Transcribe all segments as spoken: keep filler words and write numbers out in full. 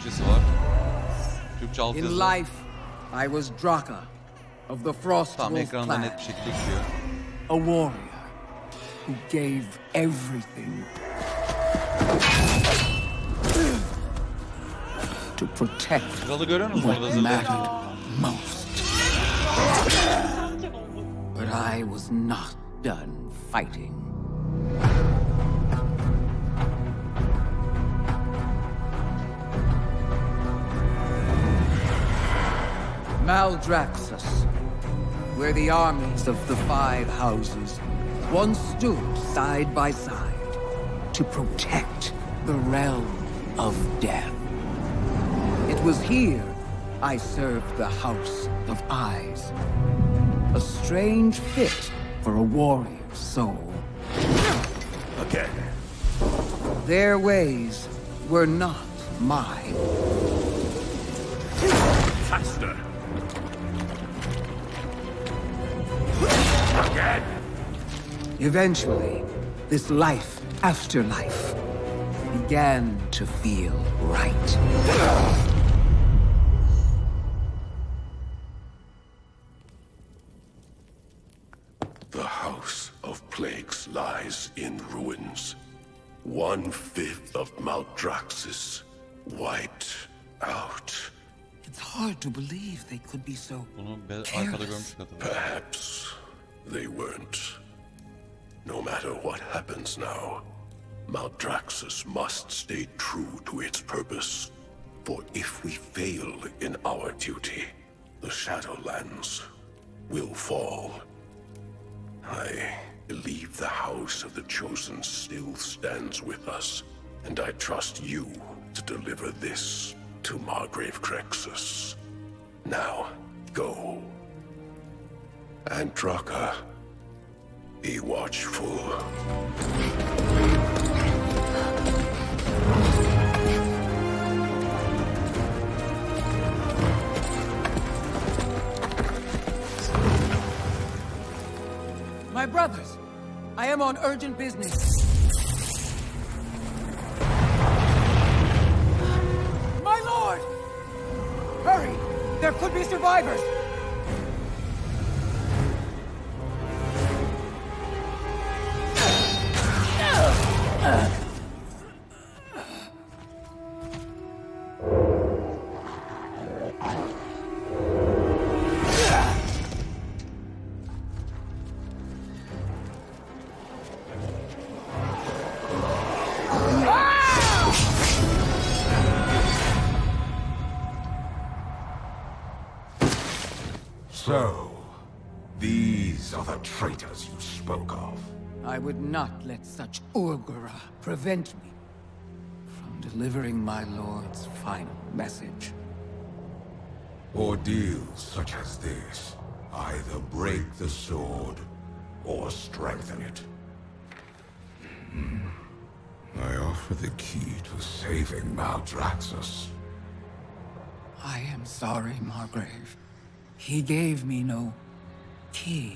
Türkçesi var. Türkçe altyazı. In life, I was Draka of the Frost Tam Wolf ekranda clan. net bir şekilde çıkıyor. A warrior who gave everything to protect Kralı görüyor musun orada what zırhlı? mattered most. But I was not done fighting. Maldraxxus, where the armies of the five houses once stood side by side to protect the realm of death. It was here I served the House of Eyes. A strange fit for a warrior's soul. Again. Their ways were not mine. Faster. Again. Eventually, this life after life began to feel right. The House of Plagues lies in ruins. One-fifth of Maldraxxus wiped out. It's hard to believe they could be so Bunu be- arkada careless. görmüştük hatırlıyorum. Perhaps they weren't. No matter what happens now, Maldraxxus must stay true to its purpose. For if we fail in our duty, the Shadowlands will fall. I believe the House of the Chosen still stands with us, and I trust you to deliver this to Margrave Crexus. Now, go. And Draka, be watchful. My brothers, I am on urgent business. My lord! Hurry! There could be survivors! So, these are the traitors you spoke of. I would not let such Urgura prevent me from delivering my lord's final message. Ordeals such as this either break the sword or strengthen it. Hmm. I offer the key to saving Maldraxxus. I am sorry, Margrave. He gave me no key.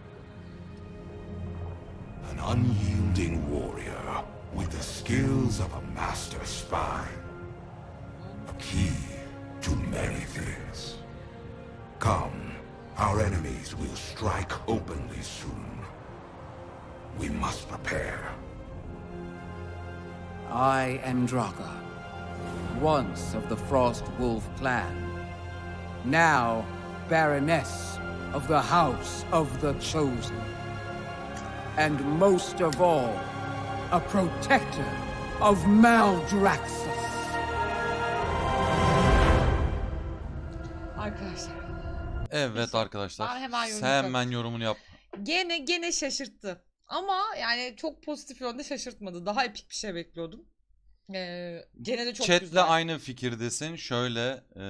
An unyielding warrior with the skills of a master spy. A key to many things. Come, our enemies will strike openly soon. We must prepare. I am Draka, once of the Frost Wolf clan. Now, Baroness of the House of the Chosen. And most of all, a protector of Maldraxxus. Arkadaşlar. Evet arkadaşlar. Ben hemen yorum Sen hemen yapayım. yorumunu yap. Gene gene şaşırttı. Ama yani çok pozitif yönde şaşırtmadı. Daha epik bir şey bekliyordum. Ee, gene de çok Chat'le güzel. aynı fikirdesin. Şöyle e,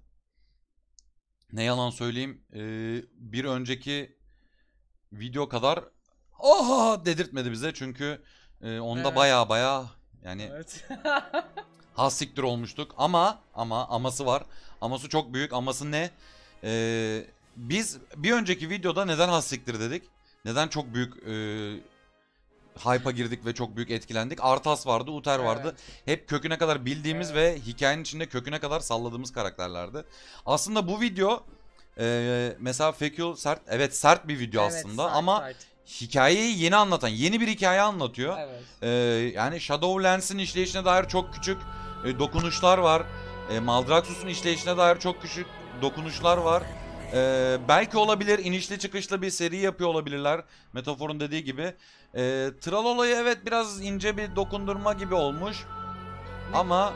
ne yalan söyleyeyim, e, bir önceki video kadar oha dedirtmedi bize çünkü e, onda Evet. baya baya yani Evet. hassiktir olmuştuk ama ama aması var. Aması çok büyük. Aması ne? E, biz bir önceki videoda neden hassiktir dedik? Neden çok büyük e, hype'a girdik ve çok büyük etkilendik. Arthas vardı, Uther vardı. Evet. Hep köküne kadar bildiğimiz ve hikayenin içinde köküne kadar salladığımız karakterlerdi. Aslında bu video e, mesela Fekul sert, evet sert bir video Evet, aslında sert, ama sert. hikayeyi yeni anlatan, yeni bir hikaye anlatıyor. Evet. E, yani Shadowlands'in işleyişine dair çok küçük e, dokunuşlar var. E, Maldraxxus'un işleyişine dair çok küçük dokunuşlar var. Ee, belki olabilir, inişli çıkışlı bir seri yapıyor olabilirler. Metafor'un dediği gibi. Ee, Tral olayı evet biraz ince bir dokundurma gibi olmuş. Ama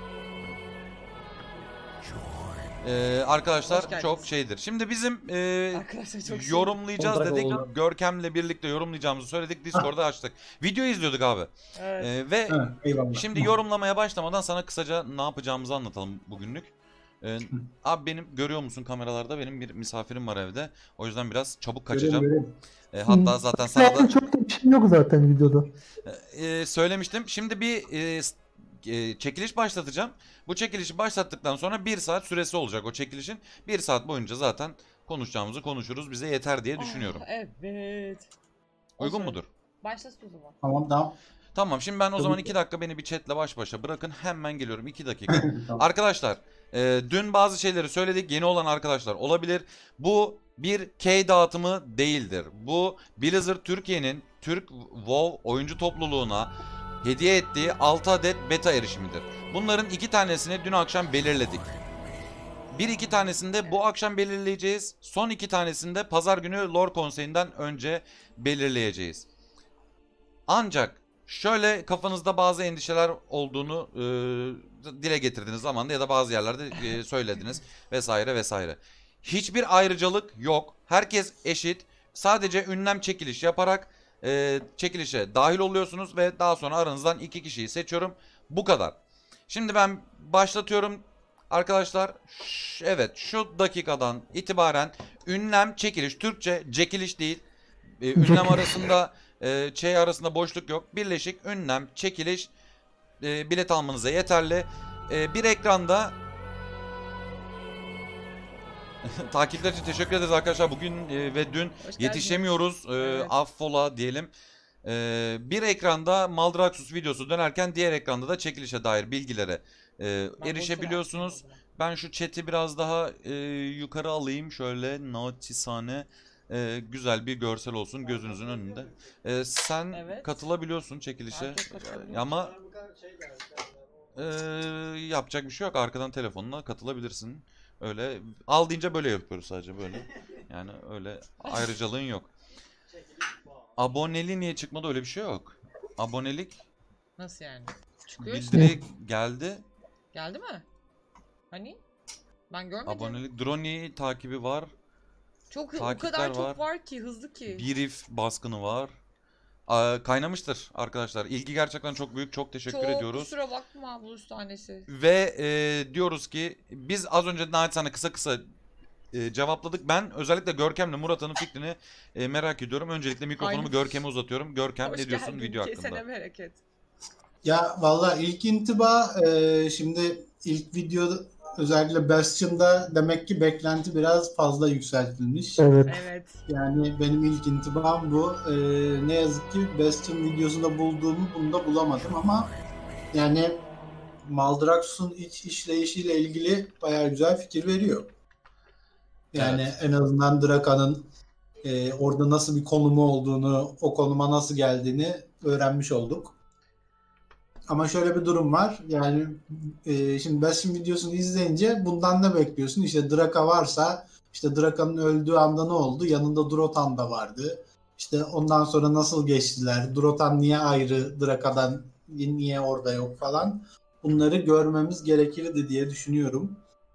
e, arkadaşlar Hoş geldiniz. çok şeydir. Şimdi bizim e, Arkadaşlar çok yorumlayacağız Kontrak dedik. oldu. Görkem'le birlikte yorumlayacağımızı söyledik. Discord'da açtık. Video izliyorduk abi. Evet. Ee, ve Ha, eyvallah. şimdi yorumlamaya başlamadan sana kısaca ne yapacağımızı anlatalım bugünlük. Ee, abi benim görüyor musun kameralarda benim bir misafirim var evde. O yüzden biraz çabuk kaçacağım. Göreyim, göreyim. Ee, hatta zaten sana da Çok da bir şey yok zaten videoda. e, söylemiştim. Şimdi bir e, s- e, çekiliş başlatacağım. Bu çekilişi başlattıktan sonra bir saat süresi olacak o çekilişin. Bir saat boyunca zaten konuşacağımızı konuşuruz. Bize yeter diye düşünüyorum. Ah, evet. Uygun Olsun. mudur? Başlasın o zaman. Tamam tamam. Tamam şimdi ben o zaman Tabii. iki dakika beni bir chatle baş başa bırakın. Hemen geliyorum iki dakika. Tamam. Arkadaşlar e, dün bazı şeyleri söyledik. Yeni olan arkadaşlar olabilir. Bu bir key dağıtımı değildir. Bu Blizzard Türkiye'nin Türk WoW oyuncu topluluğuna hediye ettiği altı adet beta erişimidir. Bunların iki tanesini dün akşam belirledik. Bir iki tanesini de bu akşam belirleyeceğiz. Son iki tanesini de pazar günü Lore Konseyi'nden önce belirleyeceğiz. Ancak şöyle kafanızda bazı endişeler olduğunu e, dile getirdiğiniz zaman da ya da bazı yerlerde e, söylediniz vesaire vesaire. Hiçbir ayrıcalık yok. Herkes eşit. Sadece ünlem çekiliş yaparak e, çekilişe dahil oluyorsunuz ve daha sonra aranızdan iki kişiyi seçiyorum. Bu kadar. Şimdi ben başlatıyorum arkadaşlar. Ş- evet şu dakikadan itibaren ünlem çekiliş, Türkçe çekiliş değil. E, ünlem arasında e, şey arasında boşluk yok. Birleşik ünlem çekiliş e, bilet almanıza yeterli. E, bir ekranda takipler için teşekkür ederiz arkadaşlar. Bugün e, ve dün Hoş geldiniz. yetişemiyoruz. E, Evet. Affola diyelim. E, bir ekranda Maldraxxus videosu dönerken diğer ekranda da çekilişe dair bilgilere e, Ben erişebiliyorsunuz. boşuna yaptım Ben şu chat'i biraz daha e, yukarı alayım şöyle naçizane. e, güzel bir görsel olsun gözünüzün önünde. E, sen Evet. katılabiliyorsun çekilişe. Ben çok katılabilirim. E, ama e, yapacak bir şey yok. Arkadan telefonla katılabilirsin. Öyle al deyince böyle yapıyoruz sadece böyle. Yani öyle ayrıcalığın yok. Aboneli niye çıkmadı öyle bir şey yok. Abonelik Nasıl yani? Çıkıyor işte. bildiri geldi. Geldi mi? Hani? Ben görmedim. Abonelik Drone takibi var. Çok o takipler kadar var. çok var ki hızlı ki. Birif baskını var. Aa, kaynamıştır arkadaşlar. İlgi gerçekten çok büyük. Çok teşekkür çok ediyoruz. kusura bakma bu tanesi. Ve e, diyoruz ki biz az önce naçizane kısa kısa e, cevapladık. Ben özellikle Görkem'le Murat'ın fikrini e, merak ediyorum. Öncelikle mikrofonumu Aynen. Görkem'e uzatıyorum. Görkem Hoş ne diyorsun geldin, video kesene hakkında? bereket. Ya valla ilk intiba e, şimdi ilk video özellikle Bastion'da demek ki beklenti biraz fazla yükseltilmiş. Evet. Evet. Yani benim ilk intibam bu. E, ne yazık ki Bastion videosunda bulduğumu bunda bulamadım ama yani Maldraxxus'un iç işleyişiyle ilgili bayağı güzel fikir veriyor. Yani Evet. en azından Draka'nın e, orada nasıl bir konumu olduğunu, o konuma nasıl geldiğini öğrenmiş olduk. Ama şöyle bir durum var. Yani e, şimdi Bastion videosunu izleyince bundan ne bekliyorsun? İşte Draka varsa işte Draka'nın öldüğü anda ne oldu? Yanında Durotan da vardı. İşte ondan sonra nasıl geçtiler? Durotan niye ayrı Draka'dan niye orada yok falan. Bunları görmemiz gerekirdi diye düşünüyorum.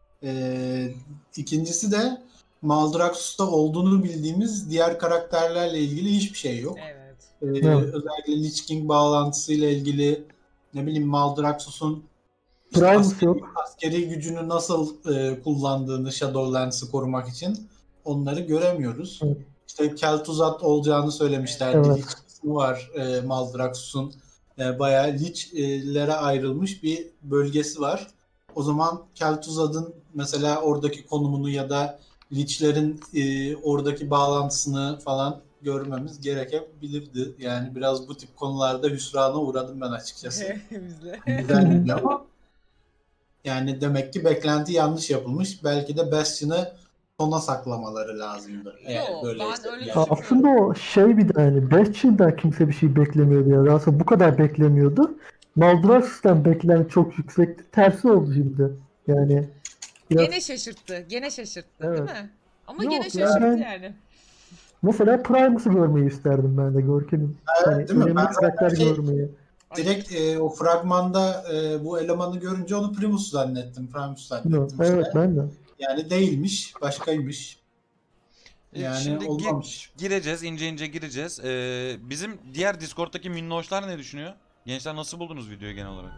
E, ikincisi de Maldraxxus'ta olduğunu bildiğimiz diğer karakterlerle ilgili hiçbir şey yok. Evet. Ee, Evet. özellikle Lich King bağlantısıyla ilgili ne bileyim Maldraxxus'un Primus askeri, yok. askeri gücünü nasıl e, kullandığını Shadowlands'ı korumak için onları göremiyoruz. Evet. İşte Kel'Thuzad olacağını söylemişlerdi. Evet. Lich kısmı var e, Maldraxxus'un. E, bayağı Lich'lere ayrılmış bir bölgesi var. O zaman Kel'Thuzad'ın mesela oradaki konumunu ya da Lich'lerin e, oradaki bağlantısını falan görmemiz gerekebilirdi. Yani biraz bu tip konularda hüsrana uğradım ben açıkçası. Bizle. Güzel bir ama yani demek ki beklenti yanlış yapılmış. Belki de Bastion'ı sona saklamaları lazımdı. Eğer Yo, böyleyse ben öyle yani. Ya aslında o şey bir de hani beş yıldan kimse bir şey beklemiyordu ya. Aslında bu kadar beklemiyordu. Maldraxxus'tan beklenti çok yüksekti. Tersi oldu şimdi. Yani biraz... Gene şaşırttı. Gene şaşırttı Evet. değil mi? Ama Yok gene ya, şaşırttı ben- yani. Mesela Primus'u görmeyi isterdim ben de Görkem'in. Evet, Hani değil mi? önemli Ben zaten karakter şey- görmeyi. Direkt e, o fragmanda e, bu elemanı görünce onu Primus zannettim. Primus Yok, zannettim. evet işte. ben de. Yani değilmiş. Başkaymış. E, Yani Şimdi gi- olmamış. gireceğiz, ince ince gireceğiz. Ee, bizim diğer Discord'daki minnoşlar ne düşünüyor? Gençler nasıl buldunuz videoyu genel olarak?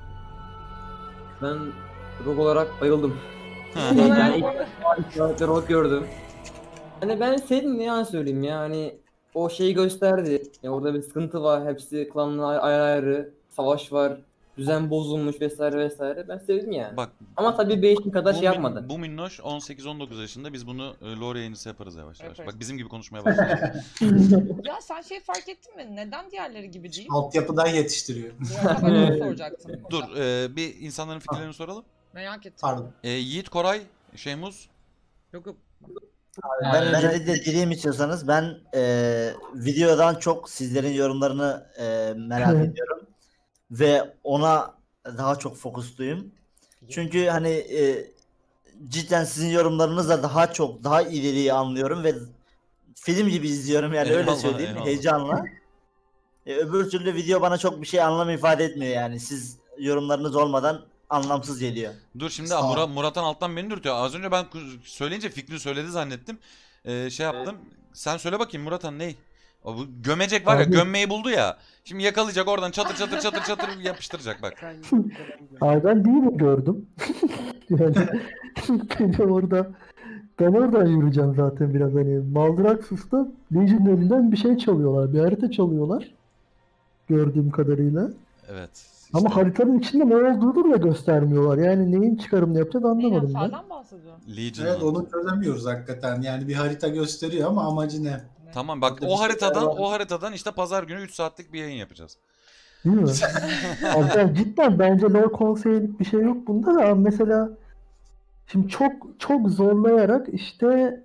Ben Rogue olarak bayıldım. Hı. Yani ilk defa Rogue gördüm. Hani ben sevdim ne yalan söyleyeyim ya hani o şeyi gösterdi. Ya orada bir sıkıntı var. Hepsi klanlar ayrı ayrı. Savaş var. Düzen bozulmuş vesaire vesaire. Ben sevdim yani. Bak Ama tabii Beşik'in kadar bu, şey min- yapmadı. bu minnoş on sekiz on dokuz yaşında, biz bunu e, lore yayıncısı yaparız yavaş yavaş. Yaparız. Bak bizim gibi konuşmaya başlayacak. Ya sen şey fark ettin mi? Neden diğerleri gibi değil? Altyapıdan yetiştiriyor. Ya ben onu soracaktım. Dur e, bir insanların fikirlerini soralım. Merak ettim. Pardon. E, Yiğit, Koray, Şeymuz. Yok yok. Ben öncelikle dileyim istiyorsanız ben e, videodan çok sizlerin yorumlarını e, merak ediyorum ve ona daha çok fokusluyum. Çünkü hani e, cidden sizin yorumlarınızla daha çok daha ileriyi anlıyorum ve film gibi izliyorum yani öyle Eyvallah, söyleyeyim eyvallah. heyecanla. E, öbür türlü video bana çok bir şey anlam ifade etmiyor yani siz yorumlarınız olmadan anlamsız geliyor. Dur şimdi Sağ ol. Murat, Murat'tan alttan beni dürtüyor. Az önce ben ku- söyleyince fikri söyledi zannettim. Ee, şey yaptım. Sen söyle bakayım Murat'an ney? O bu gömecek var ya, Abi- gömmeyi buldu ya. Şimdi yakalayacak oradan çatır çatır çatır çatır yapıştıracak bak. Ay ben değil mi gördüm? Yani beni orada ben oradan yürüyeceğim zaten biraz hani Maldraxxus'ta Legion'lerinden bir şey çalıyorlar. Bir harita çalıyorlar. Gördüğüm kadarıyla. Evet. Ama işte haritanın içinde ne olduğunu da göstermiyorlar. Yani neyin çıkarımını yapacağız Neyden anlamadım ben. sağdan bahsediyor? Legion'la. Evet onu çözemiyoruz hakikaten. Yani bir harita gösteriyor ama amacı ne? Tamam bak Orada o bir şeyler haritadan var. o haritadan işte pazar günü üç saatlik bir yayın yapacağız. Değil mi? Abi ben cidden bence lore konseylik bir şey yok bunda da ama mesela şimdi çok çok zorlayarak işte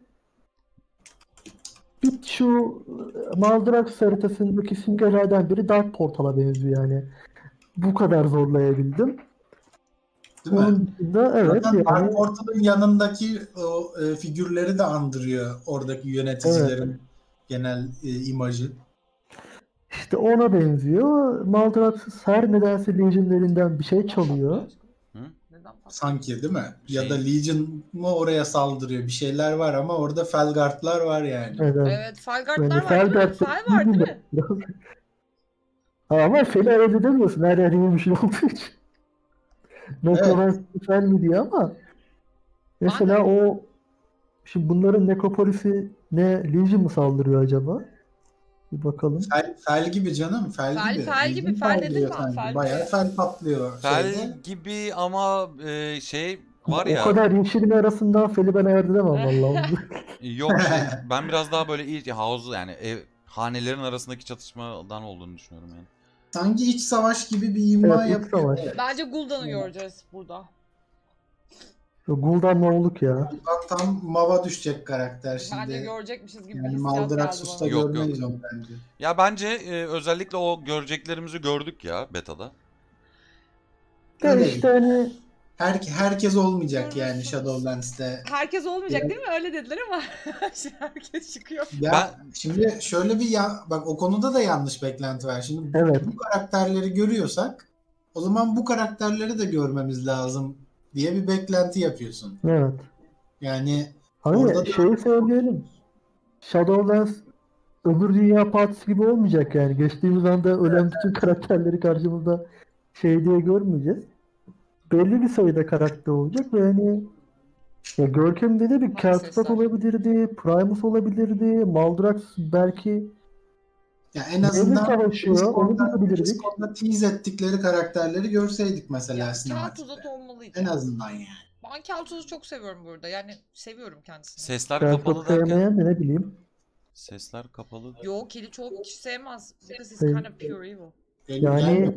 bir şu Maldraxxus haritasındaki simgelerden biri Dark Portal'a benziyor yani. Bu kadar zorlayabildim. Değil mi? Onun dışında evet Zaten yani Dark Portal'ın yanındaki o e, figürleri de andırıyor oradaki yöneticilerin genel e, imajı. işte ona benziyor. Maldraxxus her nedense Legion'lerinden bir şey çalıyor. Neden farklı? Sanki değil mi? Ya Şey- da Legion mu oraya saldırıyor? Bir şeyler var ama orada Felguard'lar var yani. Evet. Evet, Felguard'lar Yani var değil mi? Felguard- Fel var değil mi? Ha, ama Fel'i ayırt edemiyorsun her yer iyi bir şey olduğu için. Necromancer Fel mi diye ama mesela o şimdi bunların Necropolis'i ne Legion mu saldırıyor acaba? Bir bakalım. Fel, fel gibi canım. Fel, Fel- gibi. fel Legion gibi, fel dedim saldırıyor ben, sanki. fel Bayağı gibi. fel patlıyor. Fel şeyde. gibi ama e, şey var ya. O kadar yeşilin arasından Fel'i ben ayırt edemem vallahi. Yok şey, ben biraz daha böyle iyi house yani ev hanelerin arasındaki çatışmadan olduğunu düşünüyorum yani. Sanki iç savaş gibi bir ima Evet, iç yapıyor. savaş. Evet. Bence Gul'dan'ı göreceğiz burada. Gul'dan ne olduk ya? Bak tam mava düşecek karakter şimdi. Bence görecekmişiz gibi bir Yani hissiyat geldi Maldraxxus'ta bana. Yok, görmeyiz yok. onu bence. Ya bence e, özellikle o göreceklerimizi gördük ya beta'da. De Öyle. işte hani Her, herkes olmayacak yani Görürsünüz. Shadowlands'te. Herkes olmayacak Evet. değil mi? Öyle dediler ama şimdi herkes çıkıyor. Ya Ben- şimdi şöyle bir ya bak o konuda da yanlış beklenti var. Şimdi evet. bu karakterleri görüyorsak o zaman bu karakterleri de görmemiz lazım diye bir beklenti yapıyorsun. Evet. Yani Hani Orada da- şeyi söyleyelim. Shadowlands öbür dünya partisi gibi olmayacak yani. Geçtiğimiz anda ölen bütün karakterleri karşımızda şey diye görmeyeceğiz. Belli bir sayıda karakter olacak ve hani ya Görkem dedi bir Maalesef. Kel'Thuzad olabilirdi, Primus olabilirdi, Maldraxxus belki ya en Neyle azından savaşıyor, onu Discord'da, bilirdik. Discord'da tease ettikleri karakterleri görseydik mesela Ya, sinematikte. Kel'Thuzad olmalıydı. En azından yani. Ben Kel'Thuzad'ı çok seviyorum burada. Yani seviyorum kendisini. Sesler Kel'Thuzad kapalı derken sevmeyen de ne bileyim. Sesler kapalı. Yo, Kelly çok kişi sevmez. Because he's Şey- kind of pure evil. Benim Yani gelmiyor.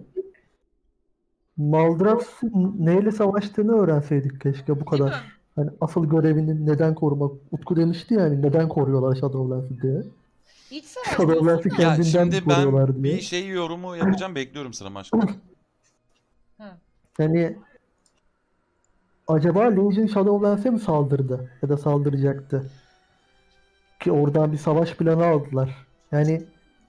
Maldrax'ın neyle savaştığını öğrenseydik keşke bu Değil kadar. mi? Hani asıl görevinin neden korumak. Utku demişti yani neden koruyorlar Shadowlands'ı diye. İç savaş Shadowlands'ı diyorsun da. Ya kendinden şimdi koruyorlar ben diye. bir şey yorumu yapacağım, bekliyorum sıramı aşkım. Ha. Yani acaba Legion Shadowlands'e mi saldırdı? Ya da saldıracaktı? Ki oradan bir savaş planı aldılar. Yani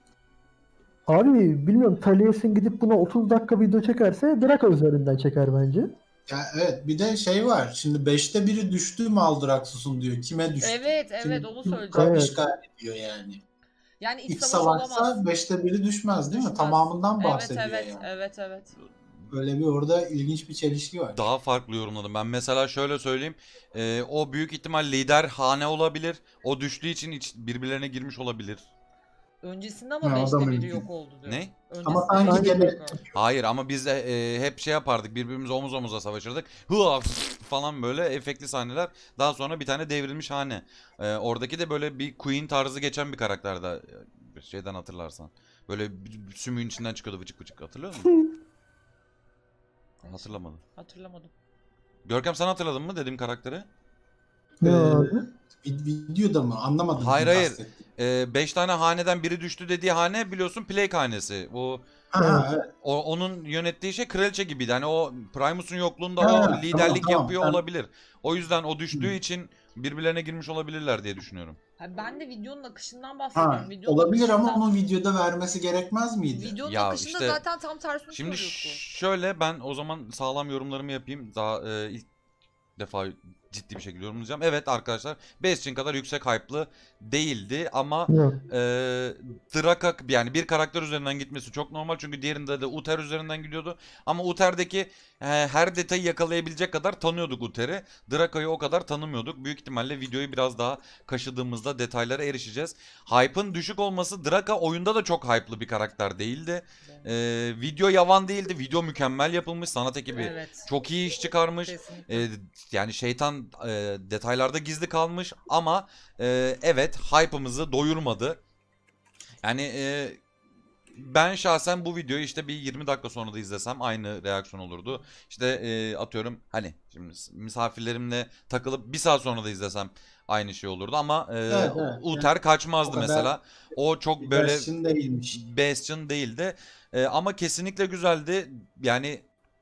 abi bilmiyorum, Taliesin gidip buna otuz dakika video çekerse Draka üzerinden çeker bence. Ya evet, bir de şey var. Şimdi beşte biri düştü Maldraxxus'un diyor. Kime düştü? Evet, Kim- evet, onu kim söyleyeceğim. Evet. işgal ediyor yani. Yani iç, İç savaş savaşsa olamaz. beşte biri düşmez değil mi? Düşmez. Tamamından Evet, bahsediyor evet, yani. evet, evet. Böyle bir orada ilginç bir çelişki var. Daha farklı yorumladım. Ben mesela şöyle söyleyeyim. Ee, o büyük ihtimal lider hane olabilir. O düştüğü için iç, birbirlerine girmiş olabilir. Öncesinde ama Ha, o da beşte biri mümkün. yok oldu diyor. Ne? Öncesinde Ama sanki beşte biri gene- yok oldu. Hayır ama biz de e, hep şey yapardık. Birbirimize omuz omuza savaşırdık. Hıa falan böyle efektli sahneler. Daha sonra bir tane devrilmiş hane. Ee, oradaki de böyle bir Queen tarzı geçen bir karakterdi. e, Şeyden hatırlarsan. Böyle bir- bir sümüğün içinden çıkıyordu vıcık vıcık. Hatırlıyor musun? Hatırlamadım. Hatırlamadım. Görkem sen hatırladın mı dediğim karakteri? Ne Ee, abi? vid- Videoda mı? Anlamadım. Hayır, kim hayır. kastetti. Ee, beş tane haneden biri düştü dediği hane biliyorsun Plague hanesi. Bu Ha, ha, evet. o, onun yönettiği şey kraliçe gibiydi. Hani o Primus'un yokluğunda Ha, o tamam, liderlik tamam. yapıyor Ben- olabilir. O yüzden o düştüğü için birbirlerine girmiş olabilirler diye düşünüyorum. Ha, ben de videonun akışından Ha, bahsediyorum. Videonun olabilir ama akışından- onun videoda vermesi gerekmez miydi? Videonun Ya akışında işte- zaten tam tersini Şimdi söylüyor Utku. şöyle ben o zaman sağlam yorumlarımı yapayım. Daha e, ilk defa ciddi bir şekilde yorumlayacağım. Evet arkadaşlar Bastion kadar yüksek hype'lı değildi ama Yok. e, Draka yani bir karakter üzerinden gitmesi çok normal. Çünkü diğerinde de Uther üzerinden gidiyordu. Ama Uther'deki e, her detayı yakalayabilecek kadar tanıyorduk Uther'i. Draka'yı o kadar tanımıyorduk. Büyük ihtimalle videoyu biraz daha kaşıdığımızda detaylara erişeceğiz. Hype'ın düşük olması, Draka oyunda da çok hype'lı bir karakter değildi. E, video yavan değildi. Video mükemmel yapılmış. Sanat ekibi Evet. çok iyi iş çıkarmış. Kesinlikle. E, yani şeytan e, detaylarda gizli kalmış ama e, evet hype'ımızı doyurmadı. Yani e, ben şahsen bu videoyu işte bir yirmi dakika sonra da izlesem aynı reaksiyon olurdu. İşte e, atıyorum hani şimdi misafirlerimle takılıp bir saat sonra da izlesem aynı şey olurdu ama e, Evet, evet. Uther kaçmazdı o kadar mesela. O çok böyle Bastion değilmiş. Bastion değildi. E, ama kesinlikle güzeldi. Yani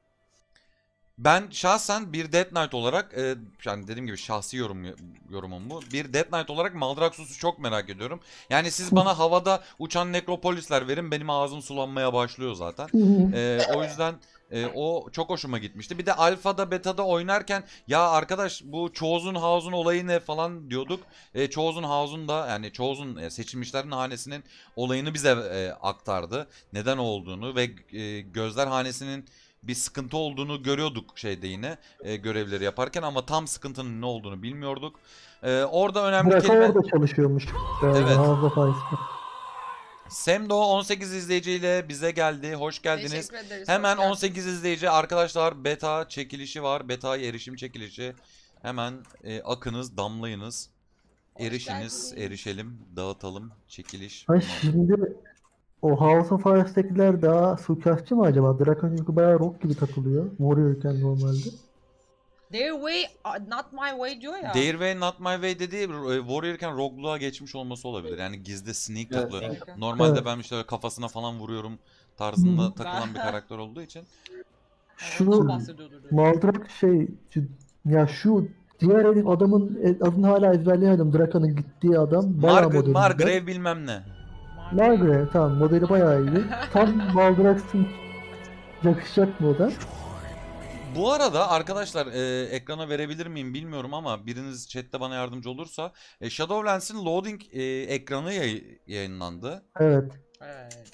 ben şahsen bir Death Knight olarak e, yani dediğim gibi şahsi yorum yorumum bu. Bir Death Knight olarak Maldraxxus'u çok merak ediyorum. Yani siz bana havada uçan nekropolisler verin benim ağzım sulanmaya başlıyor zaten. E, o yüzden e, o çok hoşuma gitmişti. Bir de alfada beta'da oynarken ya arkadaş bu Chosen House'un olayı ne falan diyorduk. E, Chosen House'un da yani Chosen e, seçilmişlerin hanesinin olayını bize e, aktardı. Neden olduğunu ve e, Gözler Hanesi'nin bir sıkıntı olduğunu görüyorduk şeyde yine e, görevleri yaparken ama tam sıkıntının ne olduğunu bilmiyorduk. E, orada önemli Draka kelime orada çalışıyormuş. Evet. Evet. Havza Faiz'de. Semdo on sekiz izleyiciyle bize geldi. Hoş geldiniz. Teşekkür ederiz. Hemen hoş geldiniz. on sekiz izleyici arkadaşlar beta çekilişi var. Beta'ya erişim çekilişi. Hemen e, akınız, damlayınız. Hoş Erişiniz, geldiniz. erişelim, dağıtalım. Çekiliş. Ha bunlar. şimdi o House of Fires'tekiler daha suikastçı mı acaba? Draka çünkü bayağı rock gibi takılıyor. Warrior'ken normalde. Their way, uh, not my way diyor ya. Their Way Not My Way dediği e, Warrior'ken rogue'luğa geçmiş olması olabilir. Yani gizli sneak Evet, takılıyor. evet. Normalde Evet. ben işte kafasına falan vuruyorum tarzında Hı. takılan bir karakter olduğu için. Şu Ondan bahsediyordur diyor. Maldrak şey şu- ya şu diğer herif adamın e- adını hala ezberleyemedim. Draka'nın gittiği adam bayağı Marg modeli. Margrave bilmem ne. Margrave tamam, modeli bayağı iyi. Tam Maldrax'ın yakışacak mı o da? Bu arada arkadaşlar e, ekrana verebilir miyim bilmiyorum ama biriniz chatte bana yardımcı olursa e, Shadowlands'in loading e, ekranı yay- yayınlandı. Evet. Evet.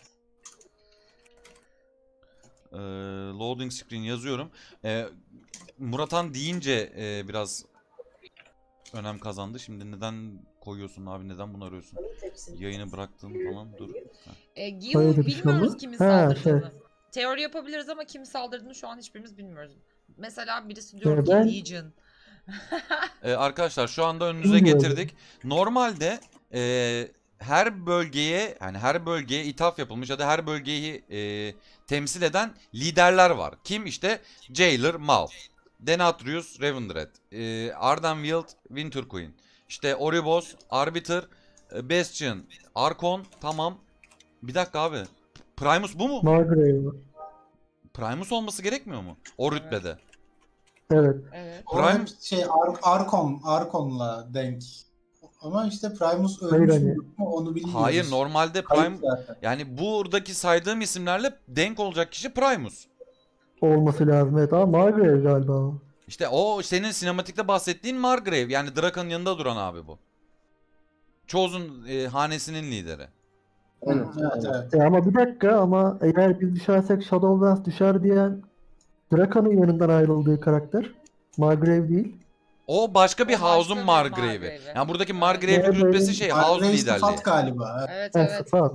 E, loading screen yazıyorum. E, Muratan deyince e, biraz önem kazandı. Şimdi neden koyuyorsun abi, neden bunu arıyorsun? Yayını bıraktın falan, dur. Ha. E, Gil Hayırdır bir şey bilmiyoruz mi? kimin Ha, saldırdığını. şey. Teori yapabiliriz ama kim saldırdığını şu an hiçbirimiz bilmiyoruz. Mesela birisi diyor Ya ki ben- Legion. E, arkadaşlar şu anda önünüze Bilmiyorum. getirdik. Normalde e, her bölgeye yani her bölgeye ithaf yapılmış ya da her bölgeyi e, temsil eden liderler var. Kim işte? Jailer, Maul, Denatrius, Ravendred, e, Ardenweald, Winterqueen, işte Oribos, Arbiter, e, Bastion, Archon, tamam. Bir dakika abi. Primus bu mu? Margrave. Primus olması gerekmiyor mu? O rütbede. Evet. Evet. O Prime- hep şey Ar Arkon, Arkon'la denk. Ama işte Primus Hayır, ölmüş hani- mü mu onu bilmiyoruz. Hayır, normalde Kayıp Prime zaten. yani buradaki saydığım isimlerle denk olacak kişi Primus. Olması lazım. Evet ama Margrave galiba o. İşte o senin sinematikte bahsettiğin Margrave. Yani Draka'nın yanında duran abi bu. Chosen e, hanesinin lideri. Aynen. Evet, evet. E ama bir dakika ama eğer biz düşersek Shadowlands düşer diyen Draka'nın yanından ayrıldığı karakter Margrave değil. O başka bir O başka House'un bir Margrave'i. Margrave'i. Yani buradaki Evet. Margrave'in Margrave'in- rütbesi şey House Margrave liderliği. sıfat galiba. Evet Ha, evet. sıfat.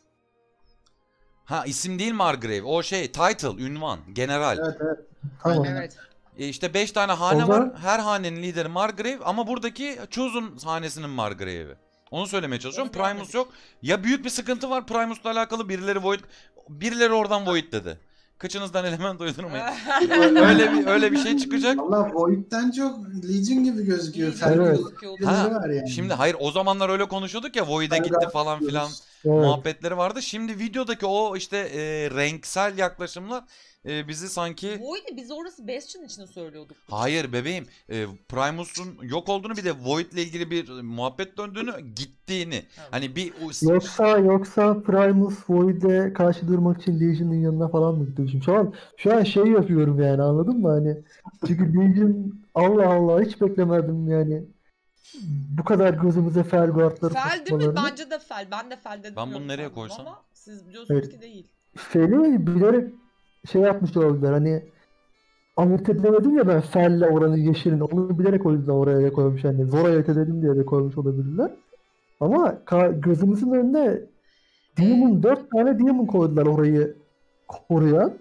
Ha, isim değil Margrave. O şey title, ünvan, general. Evet, evet. Tamam. Evet. E işte beş tane hane O var. zaman- Her hanenin lideri Margrave ama buradaki Chosen hanesinin Margrave'i. Onu söylemeye çalışıyorum. Onu Primus yok. Ya büyük bir sıkıntı var Primus'la alakalı, birileri Void birileri oradan Void dedi. Kıçınızdan element uydurmayın. Ö- öyle bir öyle bir şey çıkacak. Valla Void'den çok Legion gibi gözüküyor. Legion Fergal Evet. gözüküyordu. Ha, var yani. Şimdi hayır, o zamanlar öyle konuşuyorduk ya, Void'e gitti Fergal falan filan diyoruz. Evet. muhabbetleri vardı. Şimdi videodaki o işte e, renksel yaklaşımlar e, bizi sanki Void'i biz orası Bastion için söylüyorduk. hayır bebeğim, e, Primus'un yok olduğunu, bir de Void'le ilgili bir muhabbet döndüğünü, gittiğini. Evet. Hani bir o- Yoksa yoksa Primus Void'e karşı durmak için Legion'ın yanına falan mı gidiyor? Şu an şu an şey yapıyorum yani, anladın mı hani? Çünkü Legion, Allah Allah, hiç beklemedim yani. Bu kadar gözümüze Felguard'ları Fel değil mi? sokmalarını. Bence de Fel. Ben de Fel dedim. Ben bunu yok nereye sandım koysam? Ama siz biliyorsunuz Evet. ki değil. Fel'i bilerek şey yapmış olabilirler hani, ayırt edemedim ya ben Fel'le oranın yeşilini, onu bilerek o yüzden oraya koymuş, hani zor ayırt edelim diye de koymuş olabilirler. Ama ka- gözümüzün önüne Demon, dört tane Demon koydular orayı koruyan.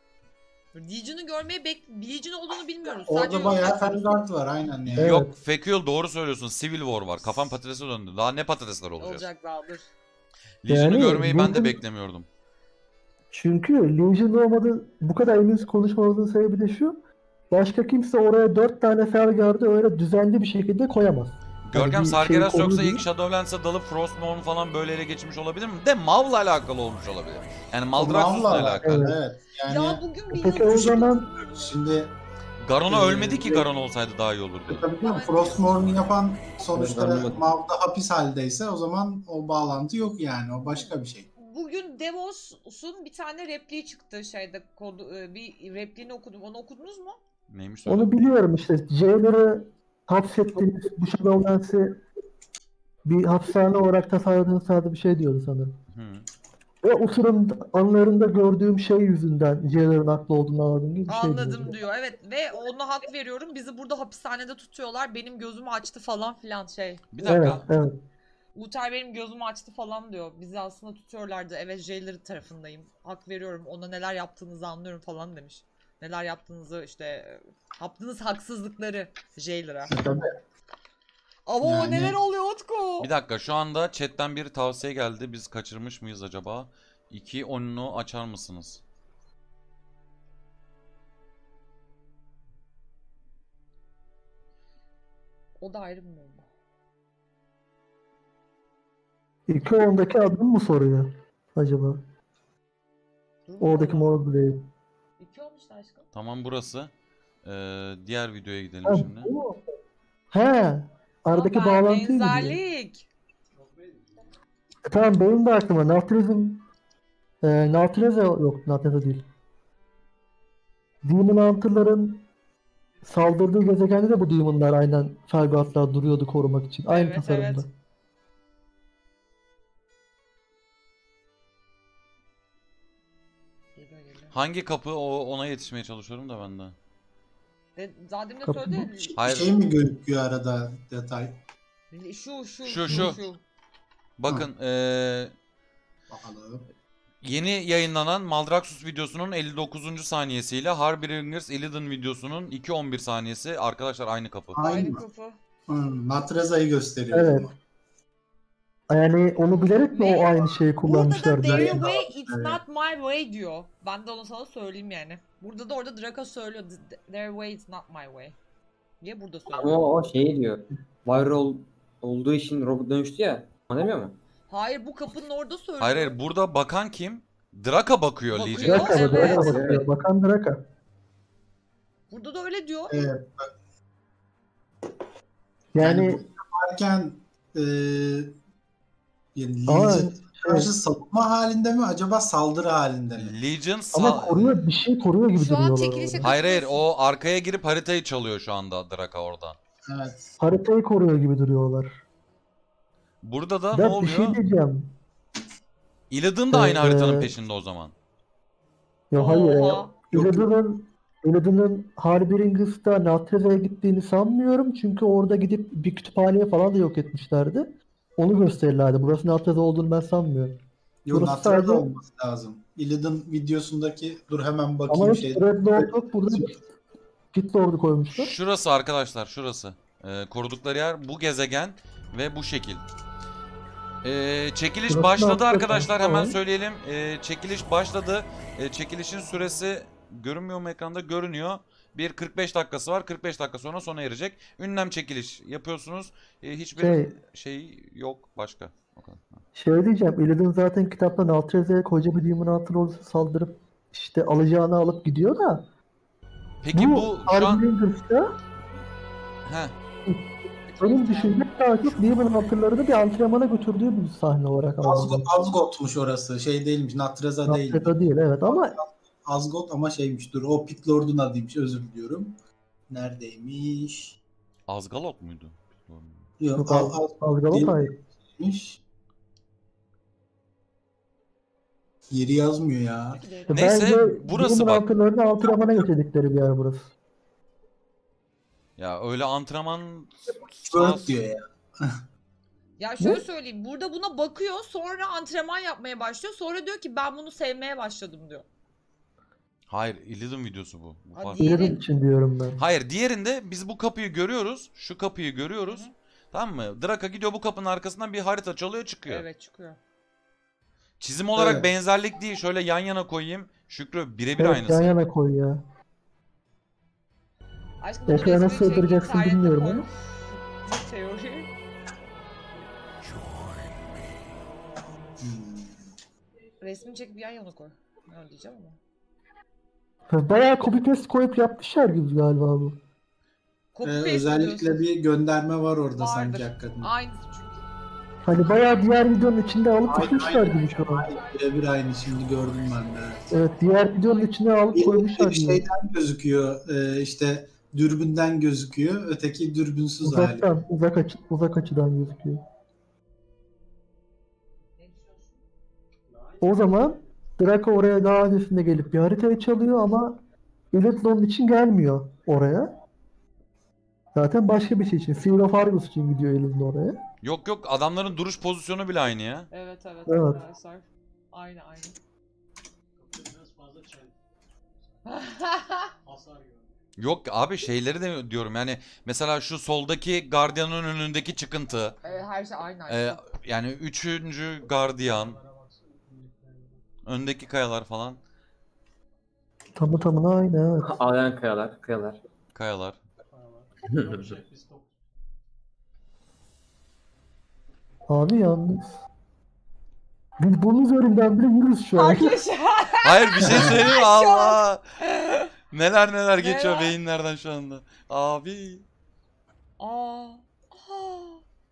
Legion'u görmeyi bek... Legion olduğunu bilmiyoruz. Orada Sadece bayağı yok. Fergard var aynen yani. Evet. yok Fekül, doğru söylüyorsun. Civil War var. Kafam patatese döndü. Daha ne patatesler olacak? Olacak daha dur. Legion'u Yani görmeyi ben de Legion- beklemiyordum. Çünkü Legion olmadı, bu kadar emin konuşmamızın sebebi de şu: başka kimse oraya dört tane Felguard'ı öyle düzenli bir şekilde koyamaz. Görkem bir Sargeras şey yoksa konu ilk değil. Shadowlands'a dalıp Frostmourne falan böyle ele geçmiş olabilir mi? De Maul'la alakalı olmuş olabilir. Yani Maldraxxus'la Mav'la alakalı. alakalı, evet. Yani Ya bugün bir Peki yıl o zaman şimdi Garon'a Ee, ölmedi ki, Garon olsaydı daha iyi olurdu. tabii ki Frostmourne'u yapan sonuçta Evet, anlamadım. Mav'da hapis haldeyse o zaman o bağlantı yok yani. O başka bir şey. Bugün Devos'un bir tane repliği çıktı şeyde, kodu, e, bir repliğini okudum. Onu okudunuz mu? Neymiş söyle. onu biliyorum işte, Jailer'ı hapsettiğiniz bu Shadowlands'i bir hapishane olarak tasarladığınız tarzı bir şey diyordu sanırım. Hı. Ve o sırın anlarında gördüğüm şey yüzünden Jailer'ın haklı olduğunu anladım gibi bir şey Anladım diyordu. diyor. Evet ve ona hak veriyorum. Bizi burada hapishanede tutuyorlar. Benim gözümü açtı falan filan şey. Bir dakika. Evet, evet. Uter benim gözümü açtı falan diyor. Bizi aslında tutuyorlardı. Evet, Jailer tarafındayım. Hak veriyorum. Ona neler yaptığınızı anlıyorum falan demiş. Neler yaptığınızı işte e, yaptığınız haksızlıkları Jailer'a. Tabii. Ama o Yani- neler oluyor Utku? Bir dakika, şu anda chatten bir tavsiye geldi. Biz kaçırmış mıyız acaba? iki onunu açar mısınız? O da ayrı bir bomba. iki ondaki adını mı soruyor acaba? Dur Oradaki bakalım. Morgrave. İki olmuştu aşkım. Tamam, burası. Ee, diğer videoya gidelim Ha, şimdi. bu. He, aradaki Aa, bağlantıyı mı diyor? benzerlik. E, tamam, benim de aklıma Natrizm e, Natreza yok, Natreza değil. Demon Hunter'ların saldırdığı gezegende de bu Demon'lar aynen Felguard'lar duruyordu korumak için. Aynı Evet, tasarımda. evet. Geliyor geliyor. Hangi kapı, o ona yetişmeye çalışıyorum da ben de. De, zaten de Kapı söyledi. mı? Hayır. Şey mi gözüküyor arada detay? Şu şu Şu, şu. Bakın ee, Bakalım. yeni yayınlanan Maldraxxus videosunun elli dokuzuncu saniyesiyle Harbingers Illidan videosunun iki on bir saniyesi. Arkadaşlar aynı kapı. Aynı Aynı mı? kapı. Hmm, Natreza'yı gösteriyor. Evet. Yani onu bilerek mi Ve o aynı şeyi Burada da kullanmışlar? their diye. way, it's Evet. not my way diyor. Ben de onu sana söyleyeyim yani. Burada da orada Draco söylüyor. Their way is not my way. Niye burada Ama söylüyor? o, o şey diyor. Viral olduğu için robot dönüştü ya. O demiyor mu? Hayır, bu kapının orada söylüyor. Hayır hayır, burada bakan kim? Draka bakıyor Bakıyor. Legion. Draka, Evet. Draka bakıyor. Bakan Draka. Burada da öyle diyor. Evet. Yani, Yani Varken e, yani Ama Legion karşı savunma halinde mi acaba saldırı halinde mi? Legion ama sağ... koruyor, bir şey koruyor gibi Şu an duruyorlar çekilişe orada. Hayır hayır, o arkaya girip haritayı çalıyor şu anda Draka orada. Evet. Haritayı koruyor gibi duruyorlar. Burada da ne Ben bir oluyor? şey diyeceğim. Illidan da aynı haritanın Ee, peşinde o zaman. Ya hayır ya. Oha. Illidan'ın Illidan'ın Harbingers'ta Natreze'ye gittiğini sanmıyorum. Çünkü orada gidip bir kütüphaneye falan da yok etmişlerdi. Onu gösterirlerdi. Burası Natreze olduğunu ben sanmıyorum. Yok, Burası Natra'da sadece- olması lazım. Illidan videosundaki, dur hemen Ama bakayım hiç şey. Red Lord yok. Burada bir Git Lord'u koymuşlar. Şurası arkadaşlar, şurası. Ee, korudukları yer bu gezegen ve bu şekil. Ee, çekiliş Burası başladı hakikaten, arkadaşlar, hemen tamam. söyleyelim. Ee, çekiliş başladı. Ee, çekilişin süresi görünmüyor mu ekranda? Görünüyor. Bir kırk beş dakikası var. kırk beş dakika sonra sona erecek. Ünlem çekiliş yapıyorsunuz. Ee, hiçbir şey... Şey- yok başka. O kadar. Şey diyeceğim. Illidan zaten kitapta Natreze'ye koca bir Demon Hunter ordusu saldırıp işte alacağını alıp gidiyor da Peki bu, bu şu an... Harbingers'ta Heh. benim düşüncem daha çok Demon Hunter'ları bir antrenmana götürdüğü bir sahne olarak Azgot, algılıyorum. Azgot'muş orası. Şey değilmiş. Natreza değil. Natreza değil evet ama Azgot ama şeymiş. Dur, o Pit Lord'un adıymış. Özür diliyorum. Neredeymiş? Azgalot muydu? Yok, yok, Az- Az- Azgalot hayır. Azgot'muş. Yeri yazmıyor ya. Neyse, Bence burası Demon bak. Hunter'larını antrenmana getirdikleri bir yer burası. Ya öyle antrenman... Bird diyor ya. Ya şöyle söyleyeyim. Burada buna bakıyor. Sonra antrenman yapmaya başlıyor. Sonra diyor ki ben bunu sevmeye başladım diyor. Hayır, Illidan videosu bu. bu Hadi. farklı. Diğeri- Diğeri için diyorum ben. Hayır, diğerinde biz bu kapıyı görüyoruz. Şu kapıyı görüyoruz. Tamam mı? Draka gidiyor, bu kapının arkasından bir harita çalıyor, çıkıyor. Evet, çıkıyor. Çizim olarak Evet. benzerlik değil. Şöyle yan yana koyayım. Şükrü birebir Evet, aynısı. yan yana koy ya. Aşkım bunu Ekrana resmini nasıl çek, sığdıracaksın internete bilmiyorum koy. ama. Teori. Resmini çekip yan yana koy. Ne diyeceğim ama. Bayağı copy paste koyup yapmışlar gibi galiba bu. Copy Ee, paste özellikle diyorsun. bir gönderme var orada Vardır. sanki hakikaten. Aynısı çünkü. Hani bayağı diğer videonun içinde alıp Aynen, koymuşlar aynen. gibi şu an. Aynen, birebir aynı, şimdi gördüm ben de. Evet, diğer videonun içine alıp Bir, koymuşlar bir gibi. şeyden gözüküyor, e, işte dürbünden gözüküyor, öteki dürbünsüz hali. Uzaktan, uzak açı, uzak açıdan gözüküyor. O zaman Draco oraya daha öncesinde gelip bir haritayı çalıyor ama Illidan için gelmiyor oraya. Zaten başka bir şey için. Seal of Argus için gidiyor Illidan oraya. Yok yok, adamların duruş pozisyonu bile aynı ya. Evet evet, Evet. arkadaşlar. Aynı aynı. Yok abi, şeyleri de diyorum yani. Mesela şu soldaki gardiyanın önündeki çıkıntı. Evet, her şey aynı aynı. Ee, yani üçüncü gardiyan. Öndeki kayalar falan. Tamı tamına aynı evet. Ağlayan kayalar, kayalar. Kayalar. Abi yalnız. Biz bunun üzerinden bile yürürüz şu an. Arkadaşlar. Hayır, bir şey söyleyeyim mi? Şu an- Allah. Neler neler geçiyor Neler? beyinlerden şu anda. Abi. Aa. Aa.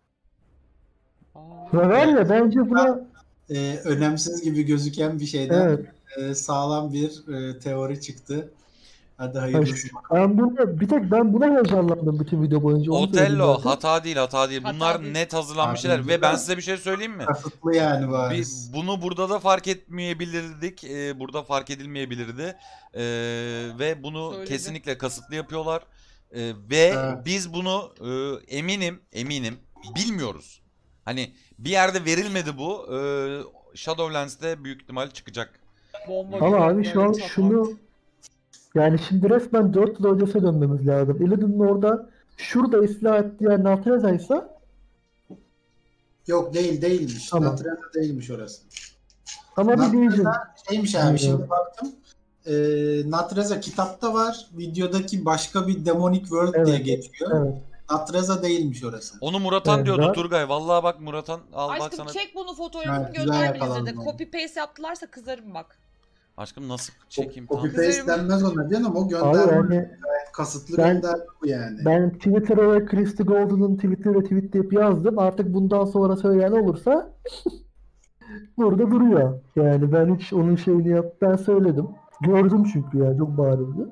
Aa. Ve var ya bence buna E, önemsiz gibi gözüken bir şeyden evet. e, sağlam bir e, teori çıktı. Hadi Yani hayırlısı. şu- ben buna, bir tek ben buna heyecanlandım bütün video boyunca. onu söyleyeyim Otello zaten. hata değil, hata değil. Hata Bunlar değil. net hazırlanmış Abi, şeyler ve ben güzel. size bir şey söyleyeyim mi? Kasıtlı yani Bir, bariz. bunu burada da fark etmeyebilirdik. Ee, burada fark edilmeyebilirdi. Ee, ve bunu Söyledi. kesinlikle kasıtlı yapıyorlar. Ee, ve Evet. biz bunu e, eminim, eminim bilmiyoruz. Hani bir yerde verilmedi bu. Ee, Shadowlands'te büyük ihtimal çıkacak. Bomba Ama gibi abi şu an böyle çatlak. şunu yani şimdi resmen dört yıl öncesine dönmemiz lazım. Illidan'ın orada şurada ıslah ettiği yer Natreza'ysa Yok değil değilmiş. Tamam. Natreza değilmiş orası. Ama bir Natreza Legion. şeymiş abi Aynen. şimdi baktım. E, Natreza kitapta var. Videodaki başka bir Demonic World Evet, diye geçiyor. Evet. Natreza değilmiş orası. Onu Muratan Evet, diyordu zaten- Turgay. Vallahi bak Muratan al bak Aşkım sana. çek bunu fotoğrafını Evet, güzel gönder bize de. yakaladın onu. Copy paste yaptılarsa kızarım bak. Aşkım nasıl çekeyim? Copy Tamam. paste denmez ona canım. O Abi gönderme. yani Kasıtlı Ben- gönderme bu yani. ben Twitter'a ve Christy Golden'ın Twitter'ı tweetleyip yazdım. Artık bundan sonra söyleyen olursa burada duruyor. Yani ben hiç onun şeyini yap ben söyledim. Gördüm çünkü yani çok bariz.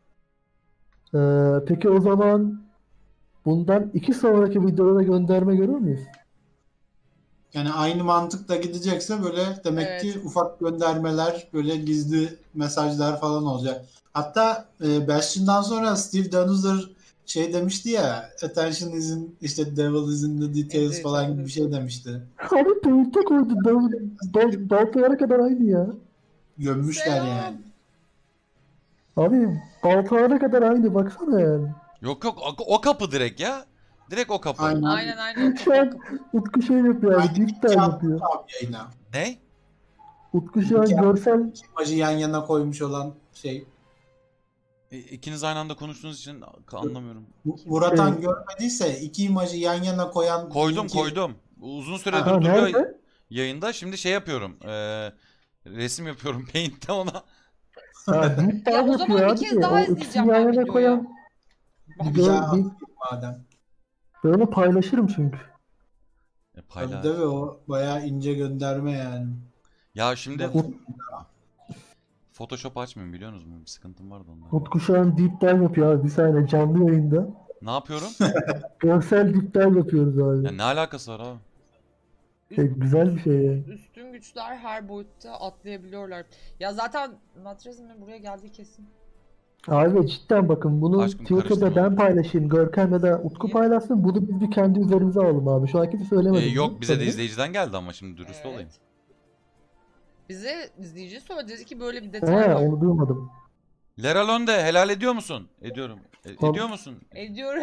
Ee, peki o zaman bundan iki sonraki videoda gönderme görür müyüz? Yani aynı mantıkla gidecekse böyle demek Evet. ki ufak göndermeler, böyle gizli mesajlar falan olacak. Hatta e, Bastion'dan sonra Steve Danuser şey demişti ya, attention is in, işte devil is in the details Evet, falan evet. gibi bir şey demişti. Abi Paint'e koydu. Dal, dal, baltalara kadar aynı ya. Gömmüşler Selam. yani. Abi baltalara kadar aynı baksana yani. Yok yok o, o kapı direkt ya. Direkt o kapı. Aynen. Aynen aynen. Şu an Utku şey yapıyor abi. Aynı Deep iki dive attı yapıyor. abi yayına. Ne? Utku şu an İki görsel İki imajı yan yana koymuş olan şey. E, İkiniz aynı anda konuştuğunuz için anlamıyorum. Muratan Şey- görmediyse iki imajı yan yana koyan Koydum linki- koydum. Uzun süredir Ha, duruyor nerede? yayında. Şimdi şey yapıyorum. Ee, resim yapıyorum Paint'te ona. Ha, deep dive Ya o zaman yapıyor bir abi. kez daha O izleyeceğim ikisini ben yan yana videoyu. koyan Bir Gör- daha bir- atayım madem. ben onu paylaşırım çünkü. E, Tabii paylaş. tabii o bayağı ince gönderme yani. Ya şimdi Ut- Photoshop açmıyorum biliyor musunuz? Bir sıkıntım vardı ondan. Utku şu an deep dive yapıyor abi. Bir saniye canlı yayında. Ne yapıyorum? Görsel deep dive yapıyoruz abi. Ya ne alakası var abi? Şey, güzel bir şey yani. Üstün güçler her boyutta atlayabiliyorlar. Ya zaten Natrez'in buraya geldiği kesin. Abi cidden bakın bunu Aşkım Twitter'da karıştırma. ben paylaşayım. Görkem ya da Utku Niye? paylaşsın. Bunu biz bir kendi üzerimize alalım abi. Şu an kimse söylemedi. E, yok bunu. bize de Tabii. izleyiciden geldi ama şimdi dürüst Evet. olayım. Bize izleyici söyledi dedi ki böyle bir detay He var. onu duymadım. Leralonde helal ediyor musun? Ediyorum. E, Tamam. ediyor musun? Ediyorum.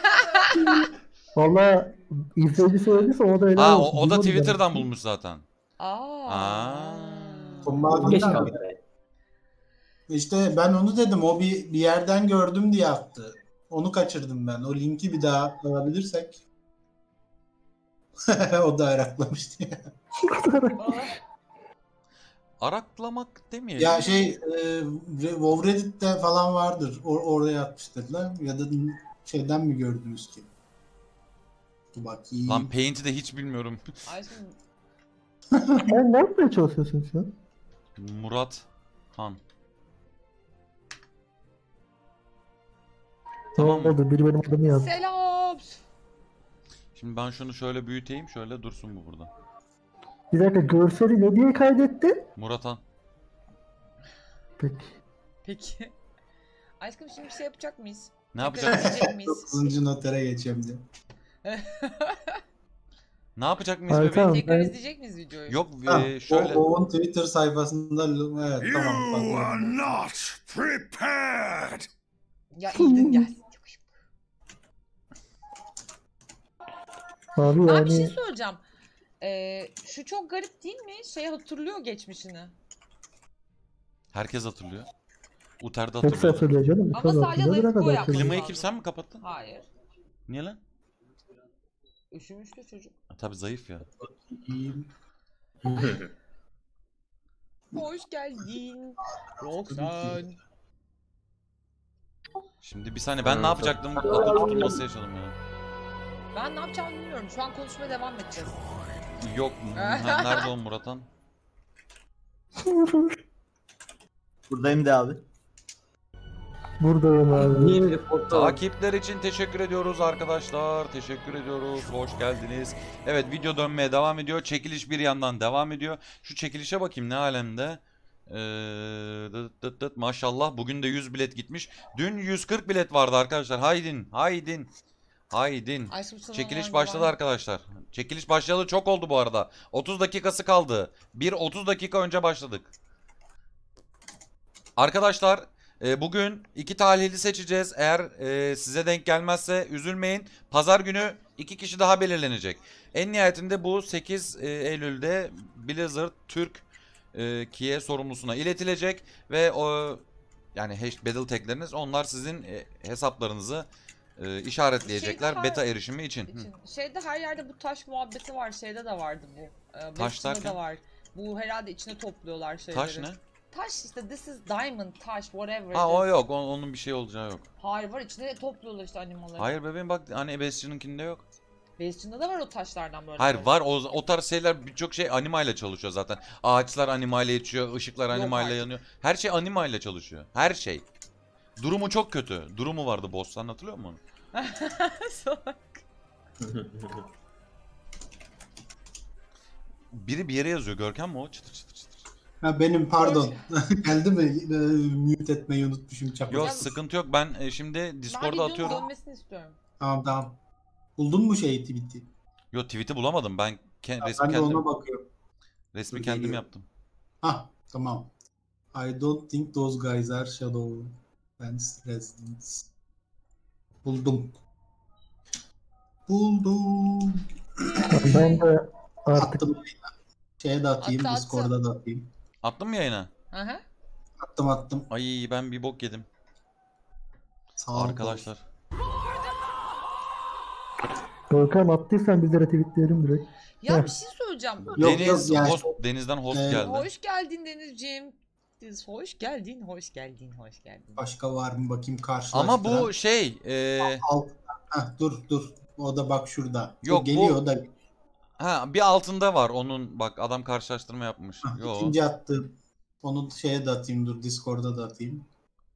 Valla izleyici söylediyse o da helal Ha o, olsun. o da Duymadım Twitter'dan ben. bulmuş zaten. Aa. Aa. Kumbağadan Geç da- kaldı be. İşte ben onu dedim. O bir bir yerden gördüm diye attı. Onu kaçırdım ben. O linki bir daha alabilirsek. O da araklamıştı. Aa. Araklamak demeyelim. Ya şey e, WoW Reddit'te falan vardır. Or oraya atmıştırlar. Ya da şeyden mi gördünüz ki? Dur bakayım. Lan Paint'i de hiç bilmiyorum. Aşkım Sen ne yapmaya çalışıyorsun şu an? Murat Han. Tamam Tamam mı? oldu. Biri benim adımı yazdı. selam. Şimdi ben şunu şöyle büyüteyim. Şöyle dursun bu burada. Bir dakika görseli ne diye kaydetti? Murat Han. Peki. Peki. Aşkım şimdi bir şey yapacak mıyız? Ne Tekrar yapacak? izleyecek miyiz? dokuzuncu notere geçeyim diye. Ne yapacak mıyız Hayır, bebeğim? tamam. Tekrar ben- izleyecek miyiz videoyu? Yok Ha, e, şöyle. WoW'un Twitter sayfasında evet tamam. You are Bak, not prepared! Ya İldin gel. Abi Abi bir şey yani söyleyeceğim. Ee, şu çok garip değil mi? Şey hatırlıyor geçmişini. Herkes hatırlıyor. Uter'de hepsi hatırlıyor. hatırlıyor canım. Ama Tabii sadece hatırlıyor, zayıf ne kadar boy hatırlıyor. Klimayı lazım. kim sen mi kapattın? Hayır. Niye lan? Üşümüştü çocuk. Ha, tabii zayıf ya. bakayım. Hoş geldin. Roxanne. Şimdi bir saniye ben ne yapacaktım? Akıl tutulması yaşadım ya. Ben ne yapacağımı bilmiyorum. Şu an konuşmaya devam edeceğiz. Yok. ha, nerede o Murat Han? Buradayım de abi. Buradayım abi. Niye bir foto? Takipler için teşekkür ediyoruz arkadaşlar. Teşekkür ediyoruz. Hoş geldiniz. Evet video dönmeye devam ediyor. Çekiliş bir yandan devam ediyor. Şu çekilişe bakayım ne alemde. Ee, dıt dıt dıt. Maşallah bugün de yüz bilet gitmiş. Dün yüz kırk bilet vardı arkadaşlar. Haydin, haydin. Haydin. Aşkım sana Çekiliş hangi başladı var? arkadaşlar. Çekiliş başlayalı çok oldu bu arada. otuz dakikası kaldı. Bir otuz dakika önce başladık. Arkadaşlar E, bugün iki talihli seçeceğiz. Eğer e, size denk gelmezse üzülmeyin. Pazar günü iki kişi daha belirlenecek. En nihayetinde bu sekiz Eylül'de Blizzard Türk e, Kiye sorumlusuna iletilecek ve o yani hash battle tag'leriniz, onlar sizin e, hesaplarınızı e, işaretleyecekler Şeyde her- beta erişimi için. Hı. için. Şeyde her yerde bu taş muhabbeti var. Şeyde de vardı bu. Ee, Taş Bastion'da derken? da var. Bu herhalde içine topluyorlar şeyleri. Taş ne? Taş işte, this is diamond, taş, whatever. Ha it o is. yok. o- Onun bir şey olacağı yok. Hayır, var içine topluyorlar işte animaları. Hayır bebeğim, bak hani Bastion'ınkinde yok. Bastion'da da var o taşlardan böyle. Hayır taş. var, o, o tarz şeyler, birçok şey animayla çalışıyor zaten. Ağaçlar animayla geçiyor, ışıklar Yok animayla artık. yanıyor. Her şey animayla çalışıyor. Her şey. Durumu çok kötü. Durumu vardı boss'tan, hatırlıyor musun onu? Salak. Biri bir yere yazıyor. Görkem mi o? Çıtır çıtır çıtır. Ha benim pardon. Geldi mi? Ee, Mute etmeyi unutmuşum çapı. Yok Yalnız- sıkıntı yok. Ben e, şimdi Ben Discord'a videonun atıyorum. dönmesini istiyorum. Tamam tamam. Buldun mu şeyi tweet'i? Yok tweet'i bulamadım. Ben ke- Ha, resmi ben de kendim, ona bakıyorum. resmi Dur, kendim geliyor. yaptım. Hah tamam. I don't think those guys are Shadow Fence residents. Buldum. Buldum. Ben de artık Attım yayına. Şeye de atayım, Attı, attı. Discord'a da atayım. Attın mı yayına? Hı hı. Attım attım. Ay ben bir bok yedim. Sağ ol. Arkadaşlar. Görkem attıysan biz de retweetleyelim direkt. Ya Heh. bir şey söyleyeceğim. Yok, Deniz, yok, yani- host, Deniz'den host Ee, geldi. Hoş geldin Denizciğim. Deniz, hoş geldin, hoş geldin, hoş geldin. Başka var mı bakayım karşılaştıran. Ama bu şey e, Alt... Heh, dur dur. O da bak şurada. Yok, O geliyor bu- o da. ha bir altında var onun, bak adam karşılaştırma yapmış. Hah, Yo. İkinci attığım. Onu şeye de atayım, dur Discord'a da atayım.